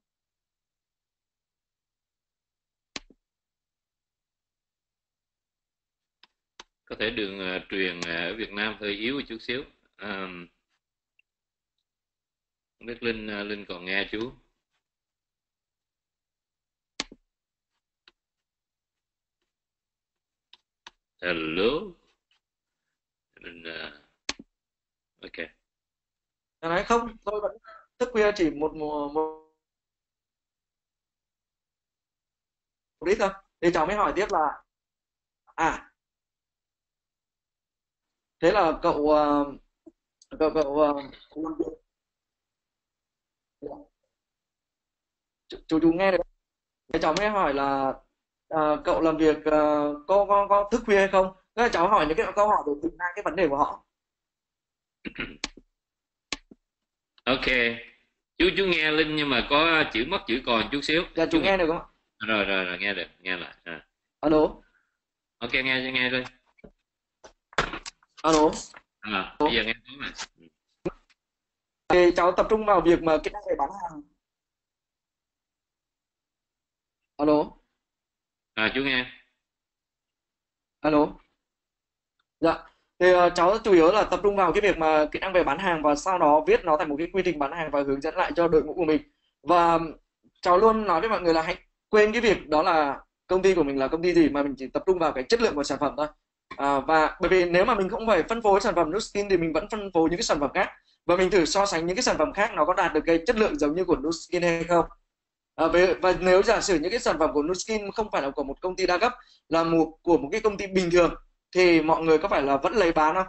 Có thể đường uh, truyền uh, ở Việt Nam hơi yếu một chút xíu. Um, không biết Linh uh, Linh còn nghe chú? Hello. Linh, uh, ok. Cháu nói không, tôi vẫn thức khuya chỉ một một, một, một ít thôi. Thì cháu mới hỏi tiếp là à, thế là cậu uh, cậu cậu uh, làm việc, chú, chú chú nghe được. Thế cháu mới hỏi là à, cậu làm việc à, có, có có thức khuya hay không? Thế là cháu hỏi những cái câu hỏi để tìm ra cái vấn đề của họ. Ok, chú chú nghe Linh nhưng mà có chữ mất chữ còn chút xíu. Dạ Chú chú nghe. nghe được không ạ? Rồi rồi rồi, nghe được, nghe lại. À. Alo, Ok, nghe nghe đi. alo. À, bây giờ nghe tốt rồi. Thì cháu tập trung vào việc mà kỹ năng về bán hàng. Alo, À, chú nghe. alo. Dạ. Thì ờ, cháu chủ yếu là tập trung vào cái việc mà kỹ năng về bán hàng và sau đó viết nó thành một cái quy trình bán hàng và hướng dẫn lại cho đội ngũ của mình. Và cháu luôn nói với mọi người là hãy quên cái việc đó là công ty của mình là công ty gì, mà mình chỉ tập trung vào cái chất lượng của sản phẩm thôi. À, và bởi vì nếu mà mình không phải phân phối sản phẩm Nuskin thì mình vẫn phân phối những cái sản phẩm khác, và mình thử so sánh những cái sản phẩm khác nó có đạt được cái chất lượng giống như của Nuskin hay không. À, về, và nếu giả sử những cái sản phẩm của Nuskin không phải là của một công ty đa cấp, là một của một cái công ty bình thường, thì mọi người có phải là vẫn lấy bán không?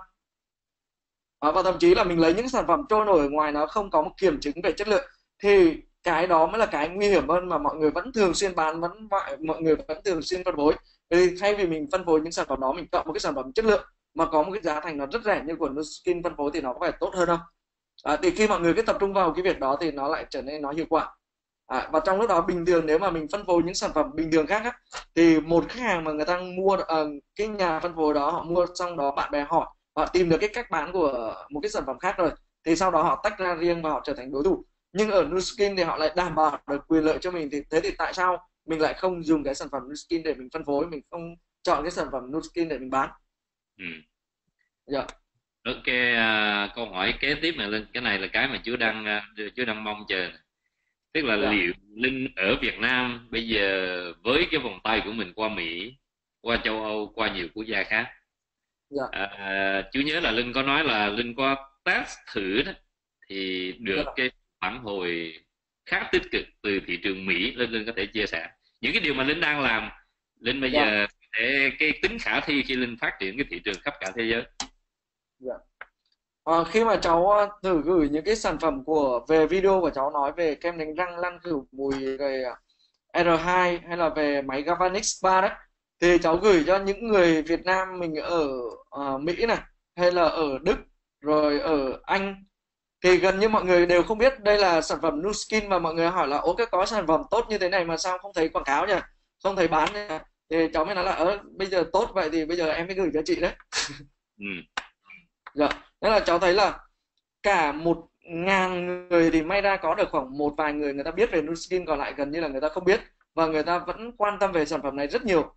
À, và thậm chí là mình lấy những sản phẩm trôi nổi ở ngoài nó không có một kiểm chứng về chất lượng, thì cái đó mới là cái nguy hiểm hơn mà mọi người vẫn thường xuyên bán, vẫn mọi, mọi người vẫn thường xuyên phân phối. Thì thay vì mình phân phối những sản phẩm đó, mình chọn một cái sản phẩm chất lượng mà có một cái giá thành nó rất rẻ như của Nuskin phân phối thì nó có phải tốt hơn không? À, thì khi mọi người cứ tập trung vào cái việc đó thì nó lại trở nên nó hiệu quả. À, và trong lúc đó bình thường nếu mà mình phân phối những sản phẩm bình thường khác á, thì một khách hàng mà người ta mua uh, cái nhà phân phối đó, họ mua xong đó bạn bè hỏi, họ tìm được cái cách bán của một cái sản phẩm khác rồi, thì sau đó họ tách ra riêng và họ trở thành đối thủ. Nhưng ở Nuskin thì họ lại đảm bảo được quyền lợi cho mình, thì thế thì tại sao mình lại không dùng cái sản phẩm Nuskin để mình phân phối, mình không chọn cái sản phẩm Nuskin để mình bán? Ừ. Dạ. Ok, à, câu hỏi kế tiếp này Linh, cái này là cái mà chú đang à, chú đang mong chờ nè. Tức là Dạ. liệu Linh ở Việt Nam bây giờ với cái vòng tay của mình qua Mỹ, qua châu Âu, qua nhiều quốc gia khác, Dạ. à, chú nhớ là Linh có nói là Linh có test thử đó, thì được Dạ. cái phản hồi khá tích cực từ thị trường Mỹ. Linh Linh có thể chia sẻ những cái điều mà Linh đang làm, Linh bây Dạ. giờ để cái tính khả thi khi Linh phát triển cái thị trường khắp cả thế giới. Dạ. Ờ, khi mà cháu ờ, thử gửi những cái sản phẩm của về video của cháu nói về kem đánh răng lăn khử mùi rồi ờ, R hai hay là về máy Galvanic Spa đấy, thì cháu gửi cho những người Việt Nam mình ở ờ, Mỹ này, hay là ở Đức, rồi ở Anh, thì gần như mọi người đều không biết đây là sản phẩm Nu Skin, mà mọi người hỏi là ố, cái có sản phẩm tốt như thế này mà sao không thấy quảng cáo nhỉ, không thấy bán nhỉ? Thì cháu mới nói là ờ bây giờ tốt vậy thì bây giờ em mới gửi cho chị đấy. Ừ. Dạ. Nên là cháu thấy là cả một ngàn người thì may ra có được khoảng một vài người người ta biết về Nu Skin, còn lại gần như là người ta không biết, và người ta vẫn quan tâm về sản phẩm này rất nhiều.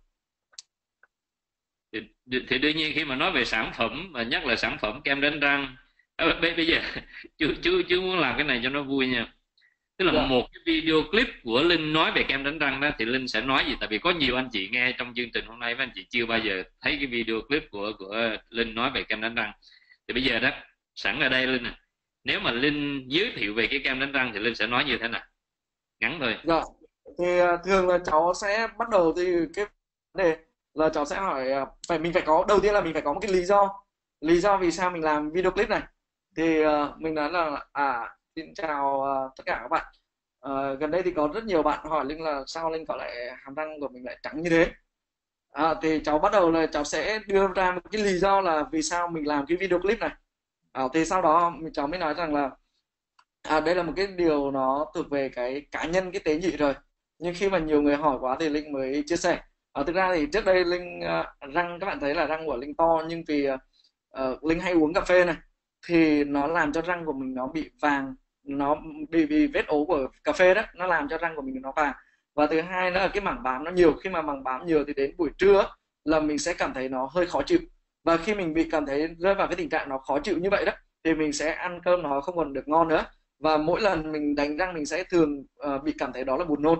thì, thì đương nhiên khi mà nói về sản phẩm, mà nhắc là sản phẩm kem đánh răng, à, bây, bây giờ chú, chú chú muốn làm cái này cho nó vui nha. Tức là Dạ. một cái video clip của Linh nói về kem đánh răng đó, thì Linh sẽ nói gì? Tại vì có nhiều anh chị nghe trong chương trình hôm nay, mấy anh chị chưa bao giờ thấy cái video clip của của Linh nói về kem đánh răng. Thì bây giờ đó, sẵn ở đây Linh à, nếu mà Linh giới thiệu về cái kem đánh răng thì Linh sẽ nói như thế nào? Ngắn thôi. Dạ. Thì à, thường là cháu sẽ bắt đầu từ cái vấn đề là cháu sẽ hỏi, à, phải mình phải có, đầu tiên là mình phải có một cái lý do, lý do vì sao mình làm video clip này. Thì à, mình nói là à xin chào à, tất cả các bạn. À, gần đây thì có rất nhiều bạn hỏi Linh là sao Linh có lại hàm răng của mình lại trắng như thế. À, thì cháu bắt đầu là cháu sẽ đưa ra một cái lý do là vì sao mình làm cái video clip này. À, thì sau đó cháu mới nói rằng là à đây là một cái điều nó thuộc về cái cá nhân, cái tế nhị rồi, nhưng khi mà nhiều người hỏi quá thì Linh mới chia sẻ. À, thực ra thì trước đây Linh à, răng các bạn thấy là răng của Linh to, nhưng vì à, ờ, Linh hay uống cà phê này, thì nó làm cho răng của mình nó bị vàng, nó bị vì vết ố của cà phê đó, nó làm cho răng của mình nó vàng. Và thứ hai nữa là cái mảng bám nó nhiều, khi mà mảng bám nhiều thì đến buổi trưa á, là mình sẽ cảm thấy nó hơi khó chịu, và khi mình bị cảm thấy rơi vào cái tình trạng nó khó chịu như vậy đó, thì mình sẽ ăn cơm nó không còn được ngon nữa, và mỗi lần mình đánh răng mình sẽ thường uh, bị cảm thấy đó là buồn nôn.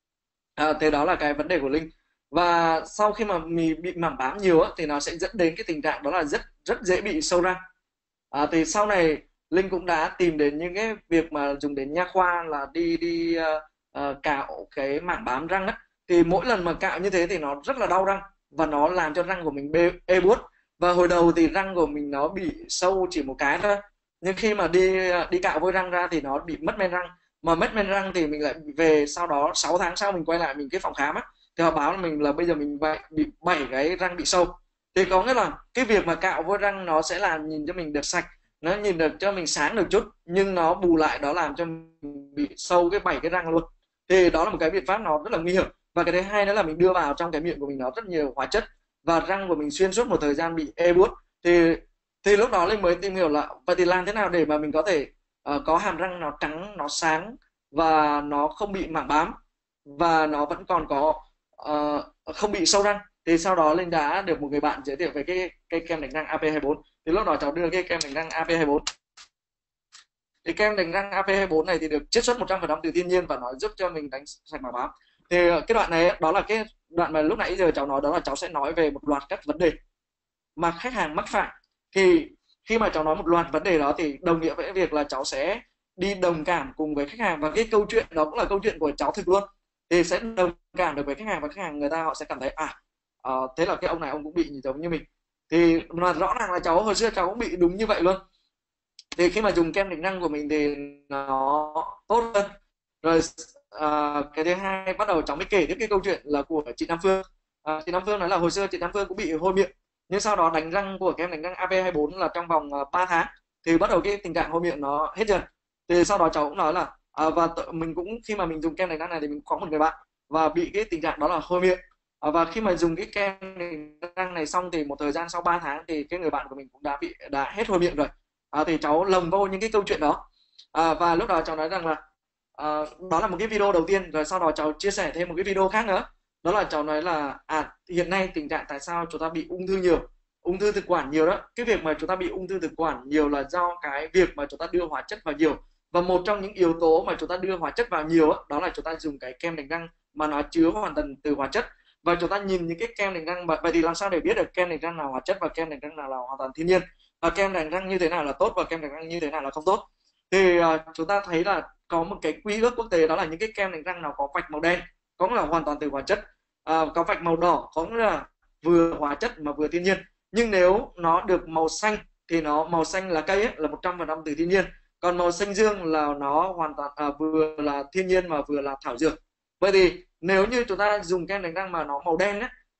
À, thế đó là cái vấn đề của Linh. Và sau khi mà mình bị mảng bám nhiều á, thì nó sẽ dẫn đến cái tình trạng đó là rất rất dễ bị sâu răng. À, thì sau này Linh cũng đã tìm đến những cái việc mà dùng đến nha khoa, là đi đi uh, uh, cạo cái mảng bám răng á. Thì mỗi lần mà cạo như thế thì nó rất là đau răng, và nó làm cho răng của mình bê, ê buốt. Và hồi đầu thì răng của mình nó bị sâu chỉ một cái thôi, nhưng khi mà đi đi cạo vôi răng ra thì nó bị mất men răng. Mà mất men răng thì mình lại về sau đó sáu tháng sau mình quay lại mình cái phòng khám á, thì họ báo là mình là bây giờ mình bị bảy cái răng bị sâu. Thì có nghĩa là cái việc mà cạo vôi răng nó sẽ làm nhìn cho mình được sạch, nó nhìn được cho mình sáng được chút, nhưng nó bù lại đó làm cho mình bị sâu cái bảy cái răng luôn. Thì đó là một cái biện pháp nó rất là nguy hiểm. Và cái thứ hai nữa là mình đưa vào trong cái miệng của mình nó rất nhiều hóa chất, và răng của mình xuyên suốt một thời gian bị ê buốt. thì thì lúc đó Linh mới tìm hiểu là vậy thì làm thế nào để mà mình có thể uh, có hàm răng nó trắng, nó sáng, và nó không bị mảng bám, và nó vẫn còn có uh, không bị sâu răng. Thì sau đó Linh đã được một người bạn giới thiệu về cái cái kem đánh răng a pê hai mươi bốn. Thì lúc đó cháu đưa cái kem đánh răng a pê hai mươi bốn. Thì kem đánh răng a pê hai mươi bốn này thì được chiết xuất một trăm phần trăm từ thiên nhiên, và nó giúp cho mình đánh sạch mảng bám. Thì cái đoạn này đó là cái đoạn mà lúc nãy giờ cháu nói, đó là cháu sẽ nói về một loạt các vấn đề mà khách hàng mắc phải. Thì khi mà cháu nói một loạt vấn đề đó thì đồng nghĩa với việc là cháu sẽ đi đồng cảm cùng với khách hàng, và cái câu chuyện đó cũng là câu chuyện của cháu thực luôn. Thì sẽ đồng cảm được với khách hàng, và khách hàng người ta họ sẽ cảm thấy à uh, thế là cái ông này ông cũng bị giống như mình. Thì mà rõ ràng là cháu hồi xưa cháu cũng bị đúng như vậy luôn. Thì khi mà dùng kem đánh răng của mình thì nó tốt hơn. Rồi uh, cái thứ hai bắt đầu cháu mới kể tiếp cái câu chuyện là của chị Nam Phương. Uh, chị Nam Phương nói là hồi xưa chị Nam Phương cũng bị hôi miệng, nhưng sau đó đánh răng của kem đánh răng a pê hai mươi bốn là trong vòng uh, ba tháng thì bắt đầu cái tình trạng hôi miệng nó hết dần. Thì sau đó cháu cũng nói là uh, và tự, mình cũng khi mà mình dùng kem đánh răng này thì mình có một người bạn và bị cái tình trạng đó là hôi miệng. Uh, và khi mà dùng cái kem đánh răng này xong thì một thời gian sau ba tháng thì cái người bạn của mình cũng đã bị đã hết hôi miệng rồi. À, thì cháu lồng vô những cái câu chuyện đó. À, và lúc đó cháu nói rằng là à, đó là một cái video đầu tiên, rồi sau đó cháu chia sẻ thêm một cái video khác nữa. Đó là cháu nói là à hiện nay tình trạng tại sao chúng ta bị ung thư nhiều, ung thư thực quản nhiều đó. Cái việc mà chúng ta bị ung thư thực quản nhiều là do cái việc mà chúng ta đưa hóa chất vào nhiều. Và một trong những yếu tố mà chúng ta đưa hóa chất vào nhiều đó, đó là chúng ta dùng cái kem đánh răng mà nó chứa hoàn toàn từ hóa chất. Và chúng ta nhìn những cái kem đánh răng, vậy thì làm sao để biết được kem đánh răng nào hóa chất và kem đánh răng nào là hoàn toàn thiên nhiên, và kem đánh răng như thế nào là tốt và kem đánh răng như thế nào là không tốt. Thì uh, chúng ta thấy là có một cái quy ước quốc tế, đó là những cái kem đánh răng nào có vạch màu đen có nghĩa là hoàn toàn từ hóa chất, uh, có vạch màu đỏ có nghĩa là vừa hóa chất mà vừa thiên nhiên. Nhưng nếu nó được màu xanh thì nó màu xanh là cây ấy, là một trăm phần trăm từ thiên nhiên, còn màu xanh dương là nó hoàn toàn uh, vừa là thiên nhiên mà vừa là thảo dược. Vậy thì nếu như chúng ta dùng kem đánh răng mà nó màu đen ấy,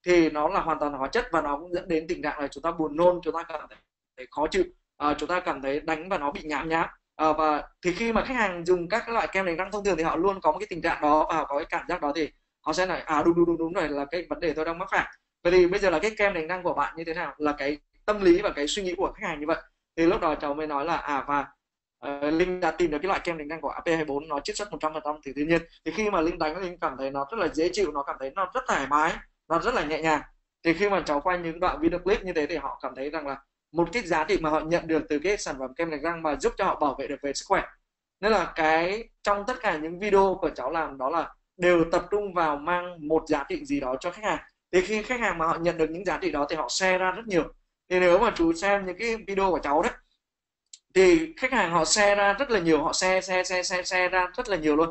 thì nó là hoàn toàn hóa chất, và nó cũng dẫn đến tình trạng là chúng ta buồn nôn, chúng ta cảm thấy khó chịu, à, chúng ta cảm thấy đánh và nó bị nhám nhám. À, và thì khi mà khách hàng dùng các loại kem đánh răng thông thường thì họ luôn có một cái tình trạng đó, và họ có cái cảm giác đó, thì họ sẽ nói à đúng đúng đúng đúng rồi, là cái vấn đề tôi đang mắc phải. Vậy thì bây giờ là cái kem đánh răng của bạn như thế nào, là cái tâm lý và cái suy nghĩ của khách hàng như vậy. Thì lúc đó cháu mới nói là à và uh, Linh đã tìm được cái loại kem đánh răng của a pê hai mươi bốn nó chiết xuất một trăm phần trăm từ thiên nhiên. Thì khi mà Linh đánh, Linh cảm thấy nó rất là dễ chịu, nó cảm thấy nó rất thoải mái, nó rất là nhẹ nhàng. Thì khi mà cháu quay những đoạn video clip như thế thì họ cảm thấy rằng là một cái giá trị mà họ nhận được từ cái sản phẩm kem đánh răng mà giúp cho họ bảo vệ được về sức khỏe. Nên là cái trong tất cả những video của cháu làm đó là đều tập trung vào mang một giá trị gì đó cho khách hàng. Thì khi khách hàng mà họ nhận được những giá trị đó thì họ share ra rất nhiều. Thì nếu mà chú xem những cái video của cháu đấy, thì khách hàng họ share ra rất là nhiều, họ share share share share, share ra rất là nhiều luôn.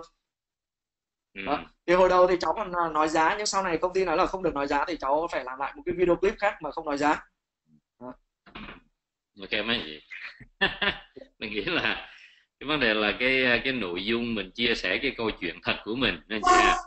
Ừ. Đó. Thì hồi đầu thì cháu còn nói giá, nhưng sau này công ty nói là không được nói giá thì cháu phải làm lại một cái video clip khác mà không nói giá. Đó. Ok mấy gì mình nghĩ là cái vấn đề là cái cái nội dung mình chia sẻ cái câu chuyện thật của mình nên chị ha.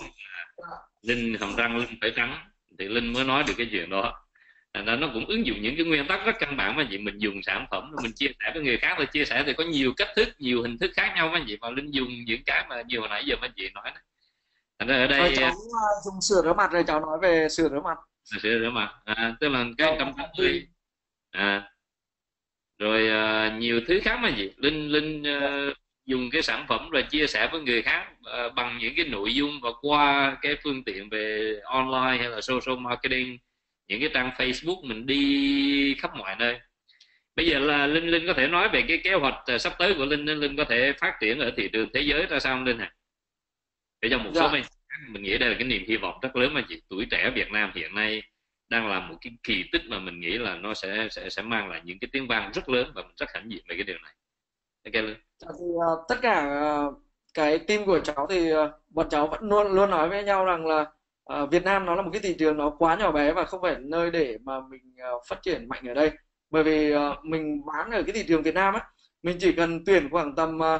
Linh hàm răng Linh phải trắng thì Linh mới nói được cái chuyện đó. Thành ra nó cũng ứng dụng những cái nguyên tắc rất căn bản mà chị, mình dùng sản phẩm mình chia sẻ với người khác, rồi chia sẻ thì có nhiều cách thức, nhiều hình thức khác nhau mà chị, mà Linh dùng những cái mà nhiều hồi nãy giờ mấy chị nói này. Thành ra ở Rồi đây cháu uh, dùng sữa rửa mặt, rồi cháu nói về sữa rửa mặt. sửa rửa mặt, à, tức là cái Rồi, trong tháng mười à, rồi à, nhiều thứ khác mà gì Linh Linh à, dùng cái sản phẩm rồi chia sẻ với người khác à, bằng những cái nội dung và qua cái phương tiện về online hay là social marketing, những cái trang Facebook, mình đi khắp mọi nơi. Bây giờ là Linh Linh có thể nói về cái kế hoạch à, sắp tới của Linh, Linh có thể phát triển ở thị trường thế giới ra sao không Linh hả? Để cho một số dạ. bên, mình nghĩ đây là cái niềm hy vọng rất lớn mà chị, tuổi trẻ Việt Nam hiện nay đang làm một cái kỳ tích mà mình nghĩ là nó sẽ sẽ sẽ mang lại những cái tiếng vang rất lớn, và mình rất hãnh diện về cái điều này. Ok. Dạ, thì uh, tất cả uh, cái team của cháu thì uh, bọn cháu vẫn luôn luôn nói với nhau rằng là uh, Việt Nam nó là một cái thị trường nó quá nhỏ bé và không phải nơi để mà mình uh, phát triển mạnh ở đây. Bởi vì uh, mình bán ở cái thị trường Việt Nam á, mình chỉ cần tuyển khoảng tầm uh,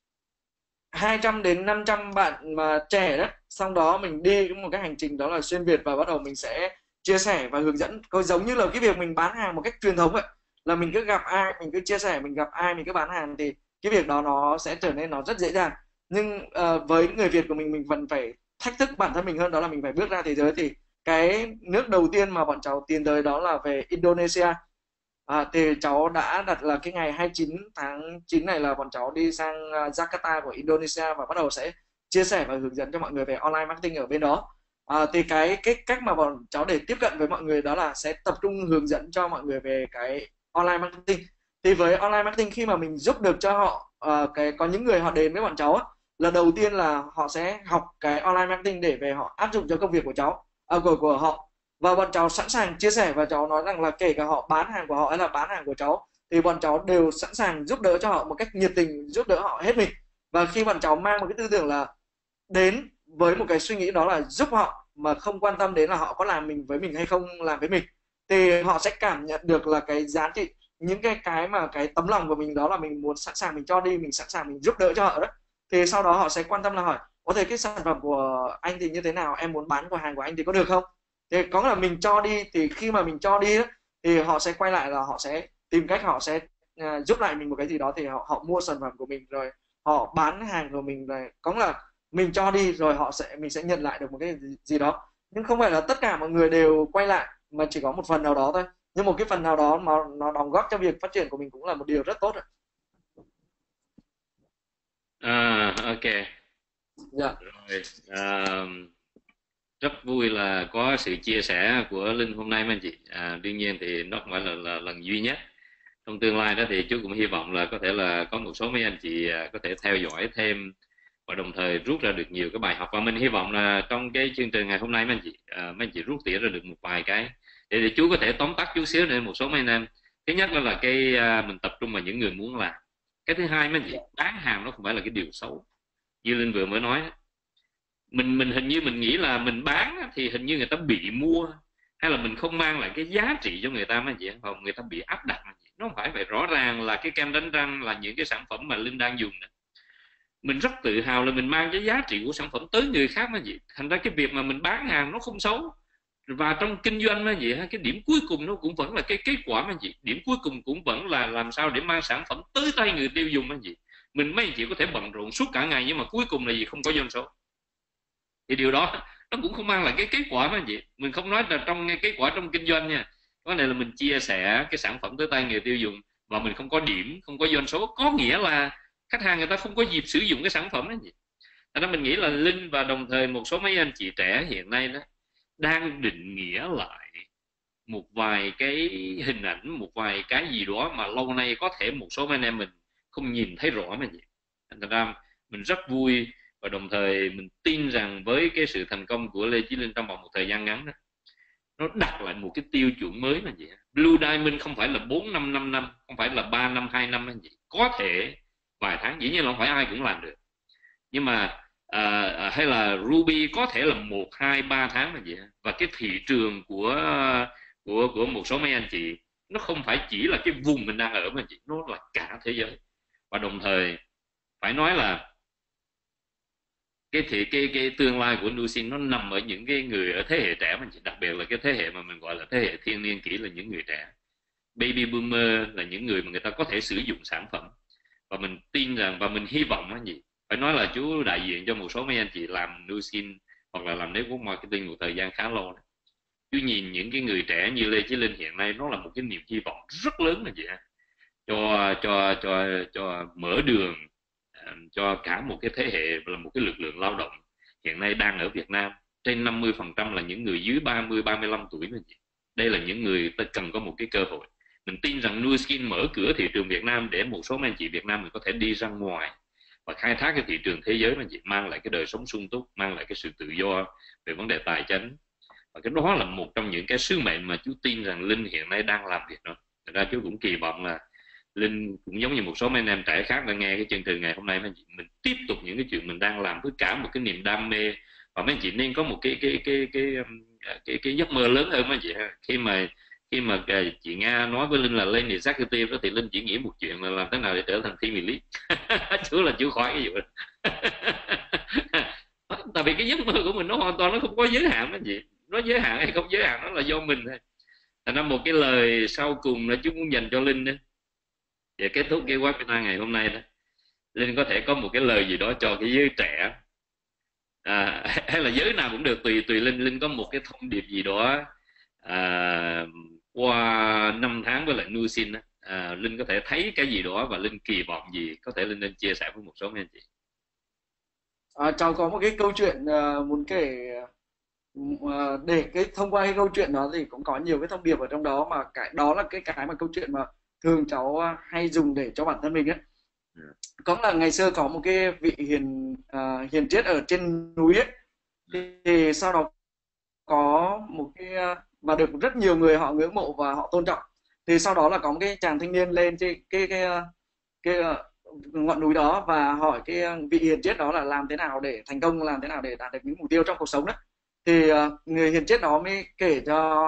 hai trăm đến năm trăm bạn mà trẻ đó, xong đó mình đi một cái hành trình đó là xuyên Việt, và bắt đầu mình sẽ chia sẻ và hướng dẫn, có giống như là cái việc mình bán hàng một cách truyền thống vậy, là mình cứ gặp ai mình cứ chia sẻ, mình gặp ai mình cứ bán hàng, thì cái việc đó nó sẽ trở nên nó rất dễ dàng. Nhưng uh, với người Việt của mình mình vẫn phải thách thức bản thân mình hơn, đó là mình phải bước ra thế giới. Thì cái nước đầu tiên mà bọn cháu tiến tới đó là về Indonesia. À, thì cháu đã đặt là cái ngày hai mươi chín tháng chín này là bọn cháu đi sang uh, Jakarta của Indonesia, và bắt đầu sẽ chia sẻ và hướng dẫn cho mọi người về online marketing ở bên đó. À, thì cái cái cách mà bọn cháu để tiếp cận với mọi người đó là sẽ tập trung hướng dẫn cho mọi người về cái online marketing. Thì với online marketing, khi mà mình giúp được cho họ uh, cái có những người họ đến với bọn cháu á, là đầu tiên là họ sẽ học cái online marketing để về họ áp dụng cho công việc của cháu, à, của của họ. Và bọn cháu sẵn sàng chia sẻ, và cháu nói rằng là kể cả họ bán hàng của họ hay là bán hàng của cháu thì bọn cháu đều sẵn sàng giúp đỡ cho họ một cách nhiệt tình, giúp đỡ họ hết mình. Và khi bọn cháu mang một cái tư tưởng là đến với một cái suy nghĩ đó là giúp họ, mà không quan tâm đến là họ có làm mình với mình hay không làm với mình, thì họ sẽ cảm nhận được là cái giá trị, những cái cái mà cái tấm lòng của mình đó là mình muốn sẵn sàng mình cho đi, mình sẵn sàng mình giúp đỡ cho họ đó. Thì sau đó họ sẽ quan tâm là hỏi có thể cái sản phẩm của anh thì như thế nào, em muốn bán của hàng của anh thì có được không. Thì có là mình cho đi, thì khi mà mình cho đi thì họ sẽ quay lại là họ sẽ tìm cách, họ sẽ uh, giúp lại mình một cái gì đó, thì họ họ mua sản phẩm của mình rồi họ bán hàng của mình, rồi có là mình cho đi rồi họ sẽ mình sẽ nhận lại được một cái gì, gì đó. Nhưng không phải là tất cả mọi người đều quay lại, mà chỉ có một phần nào đó thôi. Nhưng một cái phần nào đó mà nó đóng góp cho việc phát triển của mình cũng là một điều rất tốt rồi. À, ok. Dạ. Rồi, à, rất vui là có sự chia sẻ của Linh hôm nay mấy anh chị. À, đương nhiên thì nó không phải là, là lần duy nhất. Trong tương lai đó thì chú cũng hy vọng là có thể là có một số mấy anh chị à, có thể theo dõi thêm và đồng thời rút ra được nhiều cái bài học. Và mình hy vọng là trong cái chương trình ngày hôm nay mấy anh chị à, mấy anh chị rút tỉa ra được một vài cái để, để chú có thể tóm tắt chút xíu nữa một số mấy anh em. Thứ nhất đó là cái à, mình tập trung vào những người muốn làm. Cái thứ hai mấy anh chị, bán hàng nó không phải là cái điều xấu như Linh vừa mới nói. mình mình hình như mình nghĩ là mình bán thì hình như người ta bị mua, hay là mình không mang lại cái giá trị cho người ta mà gì không, người ta bị áp đặt. Nó không phải vậy. Rõ ràng là cái kem đánh răng là những cái sản phẩm mà Linh đang dùng này, mình rất tự hào là mình mang cái giá trị của sản phẩm tới người khác mà gì. Thành ra cái việc mà mình bán hàng nó không xấu, Và trong kinh doanh mà gì, cái điểm cuối cùng nó cũng vẫn là cái kết quả mà gì, điểm cuối cùng cũng vẫn là làm sao để mang sản phẩm tới tay người tiêu dùng mà gì. Mình mấy anh chị có thể bận rộn suốt cả ngày nhưng mà cuối cùng là gì, không có doanh số, thì điều đó nó cũng không mang lại cái kết quả mà gì. Mình không nói là trong kết quả trong kinh doanh nha, cái này là mình chia sẻ cái sản phẩm tới tay người tiêu dùng và mình không có điểm, không có doanh số, có nghĩa là khách hàng người ta không có dịp sử dụng cái sản phẩm đó gì. Thành ra mình nghĩ là Linh và đồng thời một số mấy anh chị trẻ hiện nay đó đang định nghĩa lại một vài cái hình ảnh, một vài cái gì đó mà lâu nay có thể một số anh em mình không nhìn thấy rõ mà gì. Thành ra mình rất vui và đồng thời mình tin rằng với cái sự thành công của Lê Chí Linh trong vòng một thời gian ngắn đó, nó đặt lại một cái tiêu chuẩn mới là gì. Blue Diamond không phải là bốn năm năm năm, không phải là ba năm hai năm là gì, có thể vài tháng, dĩ nhiên là không phải ai cũng làm được, nhưng mà à, hay là Ruby có thể là một hai ba tháng là gì. Và cái thị trường của của của một số mấy anh chị nó không phải chỉ là cái vùng mình đang ở mà chị, nó là cả thế giới. Và đồng thời phải nói là cái thì cái cái tương lai của Nusin nó nằm ở những cái người ở thế hệ trẻ mà chị, đặc biệt là cái thế hệ mà mình gọi là thế hệ thiên niên kỷ, là những người trẻ. Baby boomer là những người mà người ta có thể sử dụng sản phẩm, và mình tin rằng và mình hy vọng á gì, phải nói là chú đại diện cho một số mấy anh chị làm Nusin hoặc là làm network marketing một thời gian khá lâu. Chú nhìn những cái người trẻ như Lê Chí Linh hiện nay, nó là một cái niềm hy vọng rất lớn là gì ạ, cho cho cho cho mở đường cho cả một cái thế hệ, là một cái lực lượng lao động hiện nay đang ở Việt Nam. Trên năm mươi phần trăm là những người dưới ba mươi ba mươi lăm tuổi mà. Đây là những người ta cần có một cái cơ hội. Mình tin rằng Nuskin mở cửa thị trường Việt Nam để một số anh chị Việt Nam mình có thể đi ra ngoài và khai thác cái thị trường thế giới mà chị, mang lại cái đời sống sung túc, mang lại cái sự tự do về vấn đề tài chính. Và cái đó là một trong những cái sứ mệnh mà chú tin rằng Linh hiện nay đang làm việc đó. Thật ra chú cũng kỳ vọng là Linh cũng giống như một số anh em trẻ khác đang nghe cái chương trình ngày hôm nay, mình, mình tiếp tục những cái chuyện mình đang làm với cả một cái niềm đam mê, và mấy anh chị nên có một cái cái cái cái cái cái, cái giấc mơ lớn hơn mấy anh chị. Khi mà khi mà chị Nga nói với Linh là lên executive đó, thì Linh chỉ nghĩ một chuyện là làm thế nào để trở thành team elite. Chú là chú khỏi cái vụ đó. Tại vì cái giấc mơ của mình nó hoàn toàn nó không có giới hạn mấy anh chị, nó giới hạn hay không giới hạn nó là do mình thôi. Thành ra một cái lời sau cùng là chú muốn dành cho Linh đó, để kết thúc cái webinar ngày hôm nay đó, Linh có thể có một cái lời gì đó cho cái giới trẻ, à, hay là giới nào cũng được, tùy tùy Linh. Linh có một cái thông điệp gì đó à, qua năm tháng với lại Nusin đó, à, Linh có thể thấy cái gì đó và Linh kỳ vọng gì, có thể Linh nên chia sẻ với một số anh chị. À, cháu có một cái câu chuyện uh, muốn kể, uh, để cái thông qua cái câu chuyện đó thì cũng có nhiều cái thông điệp ở trong đó, mà cái đó là cái cái mà câu chuyện mà thường cháu uh, hay dùng để cho bản thân mình ấy. Yeah. Có là ngày xưa có một cái vị hiền uh, hiền triết ở trên núi ấy, thì, thì sau đó có một cái uh, và được rất nhiều người họ ngưỡng mộ và họ tôn trọng. Thì sau đó là có một cái chàng thanh niên lên trên cái cái cái, cái, cái ngọn núi đó và hỏi cái vị hiền triết đó là làm thế nào để thành công, làm thế nào để đạt được những mục tiêu trong cuộc sống đó. Thì uh, người hiền triết đó mới kể cho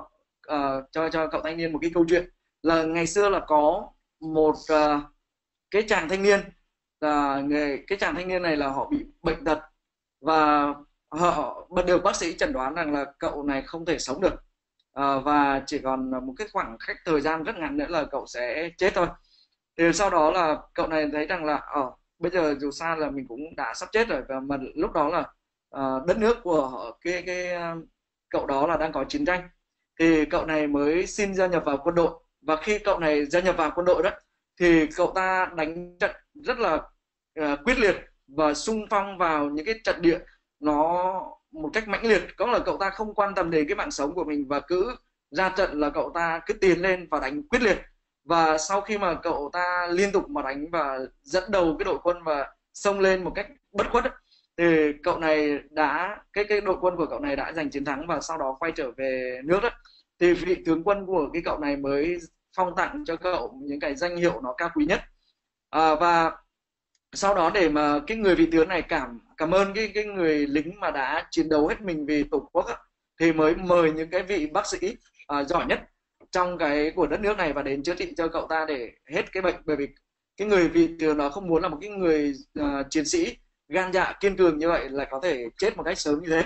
uh, cho cho cậu thanh niên một cái câu chuyện là ngày xưa là có một uh, cái chàng thanh niên, là người cái chàng thanh niên này là họ bị bệnh tật và họ được bác sĩ chẩn đoán rằng là cậu này không thể sống được, uh, và chỉ còn một cái khoảng cách thời gian rất ngắn nữa là cậu sẽ chết thôi. Thì sau đó là cậu này thấy rằng là ở oh, bây giờ dù sao là mình cũng đã sắp chết rồi, và mà lúc đó là uh, đất nước của họ, cái cái uh, cậu đó là đang có chiến tranh, thì cậu này mới xin gia nhập vào quân đội. Và khi cậu này gia nhập vào quân đội đó thì cậu ta đánh trận rất là uh, quyết liệt và xung phong vào những cái trận địa nó một cách mãnh liệt. Có là cậu ta không quan tâm đến cái mạng sống của mình và cứ ra trận là cậu ta cứ tiến lên và đánh quyết liệt. Và sau khi mà cậu ta liên tục mà đánh và dẫn đầu cái đội quân và xông lên một cách bất khuất, thì cậu này đã cái cái đội quân của cậu này đã giành chiến thắng và sau đó quay trở về nước đó. Thì vị tướng quân của cái cậu này mới phong tặng cho cậu những cái danh hiệu nó cao quý nhất. À, và sau đó để mà cái người vị tướng này cảm cảm ơn cái cái người lính mà đã chiến đấu hết mình vì tổ quốc đó, thì mới mời những cái vị bác sĩ à, giỏi nhất trong cái của đất nước này và đến chữa trị cho cậu ta để hết cái bệnh. Bởi vì cái người vị tướng đó không muốn là một cái người uh, chiến sĩ gan dạ kiên cường như vậy lại có thể chết một cách sớm như thế.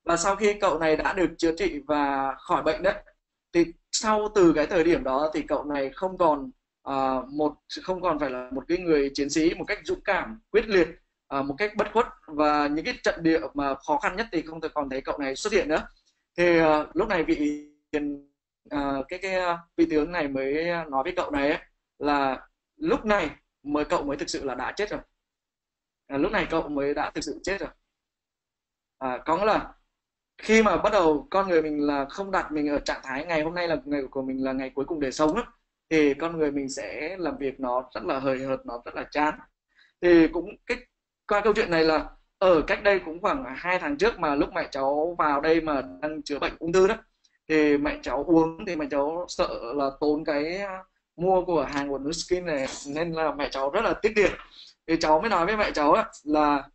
Và sau khi cậu này đã được chữa trị và khỏi bệnh đấy, thì sau từ cái thời điểm đó thì cậu này không còn à, một không còn phải là một cái người chiến sĩ một cách dũng cảm quyết liệt, à, một cách bất khuất, và những cái trận địa mà khó khăn nhất thì không thể còn thấy cậu này xuất hiện nữa. Thì à, lúc này vị à, cái cái à, vị tướng này mới nói với cậu này ấy, là lúc này mới cậu mới thực sự là đã chết rồi, à, lúc này cậu mới đã thực sự chết rồi. À, có nghĩa là khi mà bắt đầu con người mình là không đặt mình ở trạng thái ngày hôm nay là ngày của mình là ngày cuối cùng để sống á, thì con người mình sẽ làm việc nó rất là hời hợt, nó rất là chán. Thì cũng cái qua câu chuyện này là ở cách đây cũng khoảng hai tháng trước, mà lúc mẹ cháu vào đây mà đang chữa bệnh ung thư đó, thì mẹ cháu uống thì mẹ cháu sợ là tốn cái mua của hàng của Nuskin này, nên là mẹ cháu rất là tiếc tiền. Thì cháu mới nói với mẹ cháu á, là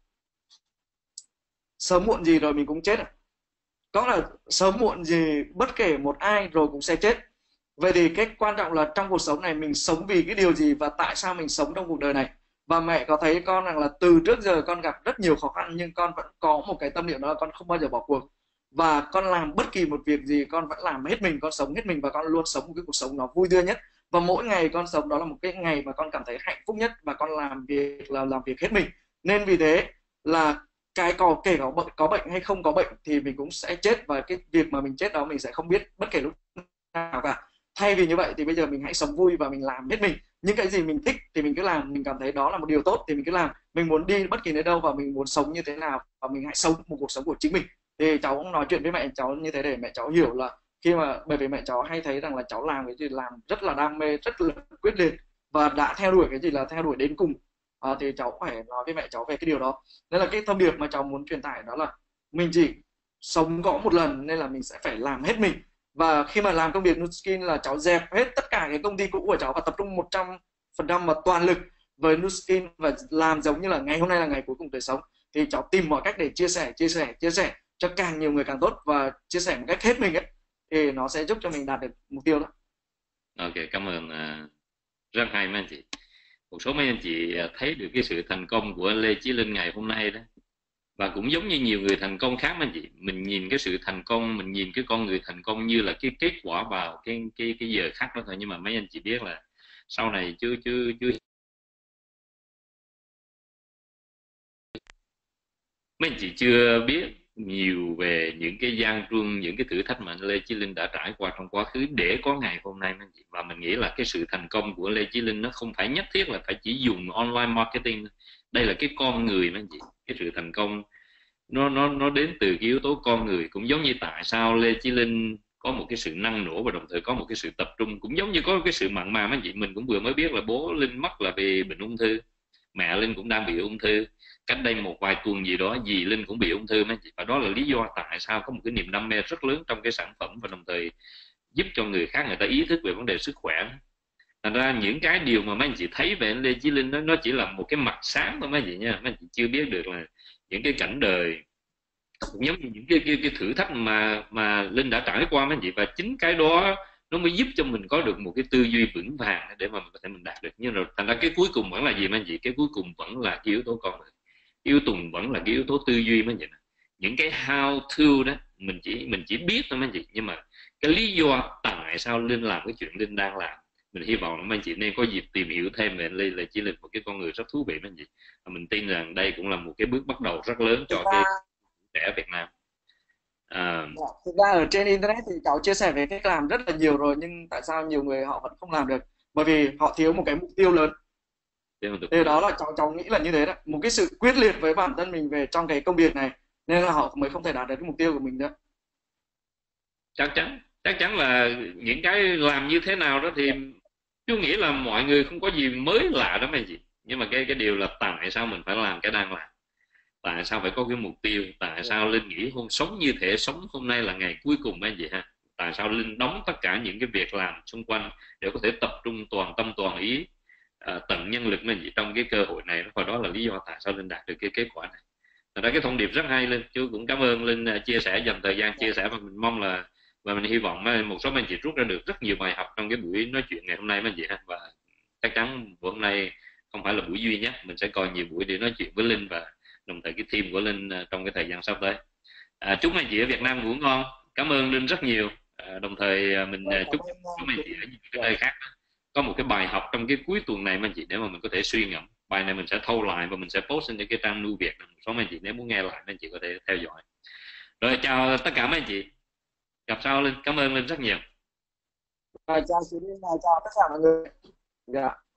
sớm muộn gì rồi mình cũng chết, có là sớm muộn gì bất kể một ai rồi cũng sẽ chết. Vậy thì cái quan trọng là trong cuộc sống này mình sống vì cái điều gì và tại sao mình sống trong cuộc đời này. Và mẹ có thấy con rằng là từ trước giờ con gặp rất nhiều khó khăn, nhưng con vẫn có một cái tâm niệm đó là con không bao giờ bỏ cuộc, và con làm bất kỳ một việc gì con vẫn làm hết mình, con sống hết mình, và con luôn sống một cái cuộc sống nó vui tươi nhất. Và mỗi ngày con sống đó là một cái ngày mà con cảm thấy hạnh phúc nhất, và con làm việc là làm việc hết mình. Nên vì thế là cái có kể có bệnh có bệnh hay không có bệnh thì mình cũng sẽ chết, và cái việc mà mình chết đó mình sẽ không biết bất kể lúc nào cả. Thay vì như vậy thì bây giờ mình hãy sống vui và mình làm hết mình, những cái gì mình thích thì mình cứ làm, mình cảm thấy đó là một điều tốt thì mình cứ làm, mình muốn đi bất kỳ nơi đâu và mình muốn sống như thế nào, và mình hãy sống một cuộc sống của chính mình. Thì cháu cũng nói chuyện với mẹ cháu như thế để mẹ cháu hiểu là khi mà bởi vì mẹ cháu hay thấy rằng là cháu làm cái gì làm rất là đam mê, rất là quyết liệt, và đã theo đuổi cái gì là theo đuổi đến cùng. À, thì cháu phải nói với mẹ cháu về cái điều đó. Nên là cái thông điệp mà cháu muốn truyền tải đó là mình chỉ sống có một lần, nên là mình sẽ phải làm hết mình. Và khi mà làm công việc Nuskin là cháu dẹp hết tất cả cái công ty cũ của cháu và tập trung một trăm phần trăm và toàn lực với Nuskin, và làm giống như là ngày hôm nay là ngày cuối cùng đời sống. Thì cháu tìm mọi cách để chia sẻ chia sẻ chia sẻ cho càng nhiều người càng tốt, và chia sẻ một cách hết mình ấy, thì nó sẽ giúp cho mình đạt được mục tiêu đó. Ok, cảm ơn, uh, rất hay mấy anh chị. Một số mấy anh chị thấy được cái sự thành công của Lê Chí Linh ngày hôm nay đó, và cũng giống như nhiều người thành công khác mấy anh chị, mình nhìn cái sự thành công, mình nhìn cái con người thành công như là cái kết quả vào cái cái cái giờ khắc đó thôi. Nhưng mà mấy anh chị biết là sau này chứ chứ chứ mấy anh chị chưa biết nhiều về những cái gian truân, những cái thử thách mà Lê Chí Linh đã trải qua trong quá khứ để có ngày hôm nay mấy anh chị. Và mình nghĩ là cái sự thành công của Lê Chí Linh nó không phải nhất thiết là phải chỉ dùng online marketing. Đây là cái con người mấy anh chị. Cái sự thành công nó nó nó đến từ cái yếu tố con người. Cũng giống như tại sao Lê Chí Linh có một cái sự năng nổ và đồng thời có một cái sự tập trung, cũng giống như có cái sự mặn mà mấy anh chị. Mình cũng vừa mới biết là bố Linh mất là vì bệnh ung thư, mẹ Linh cũng đang bị ung thư, cách đây một vài tuần gì đó dì Linh cũng bị ung thư mấy anh chị. Và đó là lý do tại sao có một cái niềm đam mê rất lớn trong cái sản phẩm, và đồng thời giúp cho người khác người ta ý thức về vấn đề sức khỏe. Thành ra những cái điều mà mấy anh chị thấy về Lê Chí Linh đó, nó chỉ là một cái mặt sáng thôi mấy anh chị nha. Mấy anh chị chưa biết được là những cái cảnh đời, cũng giống như những cái, cái, cái thử thách mà mà Linh đã trải qua mấy anh chị. Và chính cái đó nó mới giúp cho mình có được một cái tư duy vững vàng để mà mình có thể mình đạt được. Nhưng rồi thành ra cái cuối cùng vẫn là gì mấy anh chị? Cái cuối cùng vẫn là cái yếu tố con người, yếu tố vẫn là cái yếu tố tư duy mấy anh chị. Những cái how to đó mình chỉ mình chỉ biết thôi mấy anh chị, nhưng mà cái lý do tại sao Linh làm cái chuyện Linh đang làm, mình hy vọng là mấy anh chị nên có dịp tìm hiểu thêm về Linh, là chỉ là một cái con người rất thú vị mấy anh chị. Và mình tin rằng đây cũng là một cái bước bắt đầu rất lớn cho cái trẻ Việt Nam. À, Dạ, thực ra ở trên internet thì cháu chia sẻ về cách làm rất là nhiều rồi, nhưng tại sao nhiều người họ vẫn không làm được? Bởi vì họ thiếu một cái mục tiêu lớn. Thì đó là cháu cháu nghĩ là như thế đó, một cái sự quyết liệt với bản thân mình về trong cái công việc này, nên là họ mới không thể đạt được cái mục tiêu của mình nữa. chắc chắn chắc chắn là những cái làm như thế nào đó thì chú nghĩ là mọi người không có gì mới lạ đó mấy chị. Nhưng mà cái cái điều là tại sao mình phải làm cái đang làm, tại sao phải có cái mục tiêu, tại sao Linh nghĩ hôm sống như thể sống hôm nay là ngày cuối cùng mấy chị ha. Tại sao Linh đóng tất cả những cái việc làm xung quanh để có thể tập trung toàn tâm toàn ý, à, tận nhân lực mấy chị trong cái cơ hội này. Và đó là lý do tại sao Linh đạt được cái kết quả này. Thật ra cái thông điệp rất hay Linh, chú cũng cảm ơn Linh chia sẻ, dành thời gian chia sẻ, và mình mong là và mình hy vọng một số anh chị rút ra được rất nhiều bài học trong cái buổi nói chuyện ngày hôm nay mấy chị ha. Và chắc chắn buổi hôm nay không phải là buổi duy nhất, mình sẽ coi nhiều buổi để nói chuyện với Linh và đồng thời cái team của Linh trong cái thời gian sắp tới. À, chúc mấy anh chị ở Việt Nam ngủ ngon. Cảm ơn Linh rất nhiều. À, đồng thời à, mình Vâng, à, cảm chúc ơn cho uh, mấy anh chị chị. ở những cái Dạ. nơi khác có một cái bài học trong cái cuối tuần này mấy anh chị, để mà mình có thể suy ngẫm. Bài này mình sẽ thâu lại và mình sẽ post lên cái trang Nu Việt. Một số mấy anh chị nếu muốn nghe lại, mấy anh chị có thể theo dõi. Rồi, chào tất cả mấy anh chị. Gặp sau Linh. Cảm ơn Linh rất nhiều. À, chào chị Linh, chào tất cả mọi người. Dạ.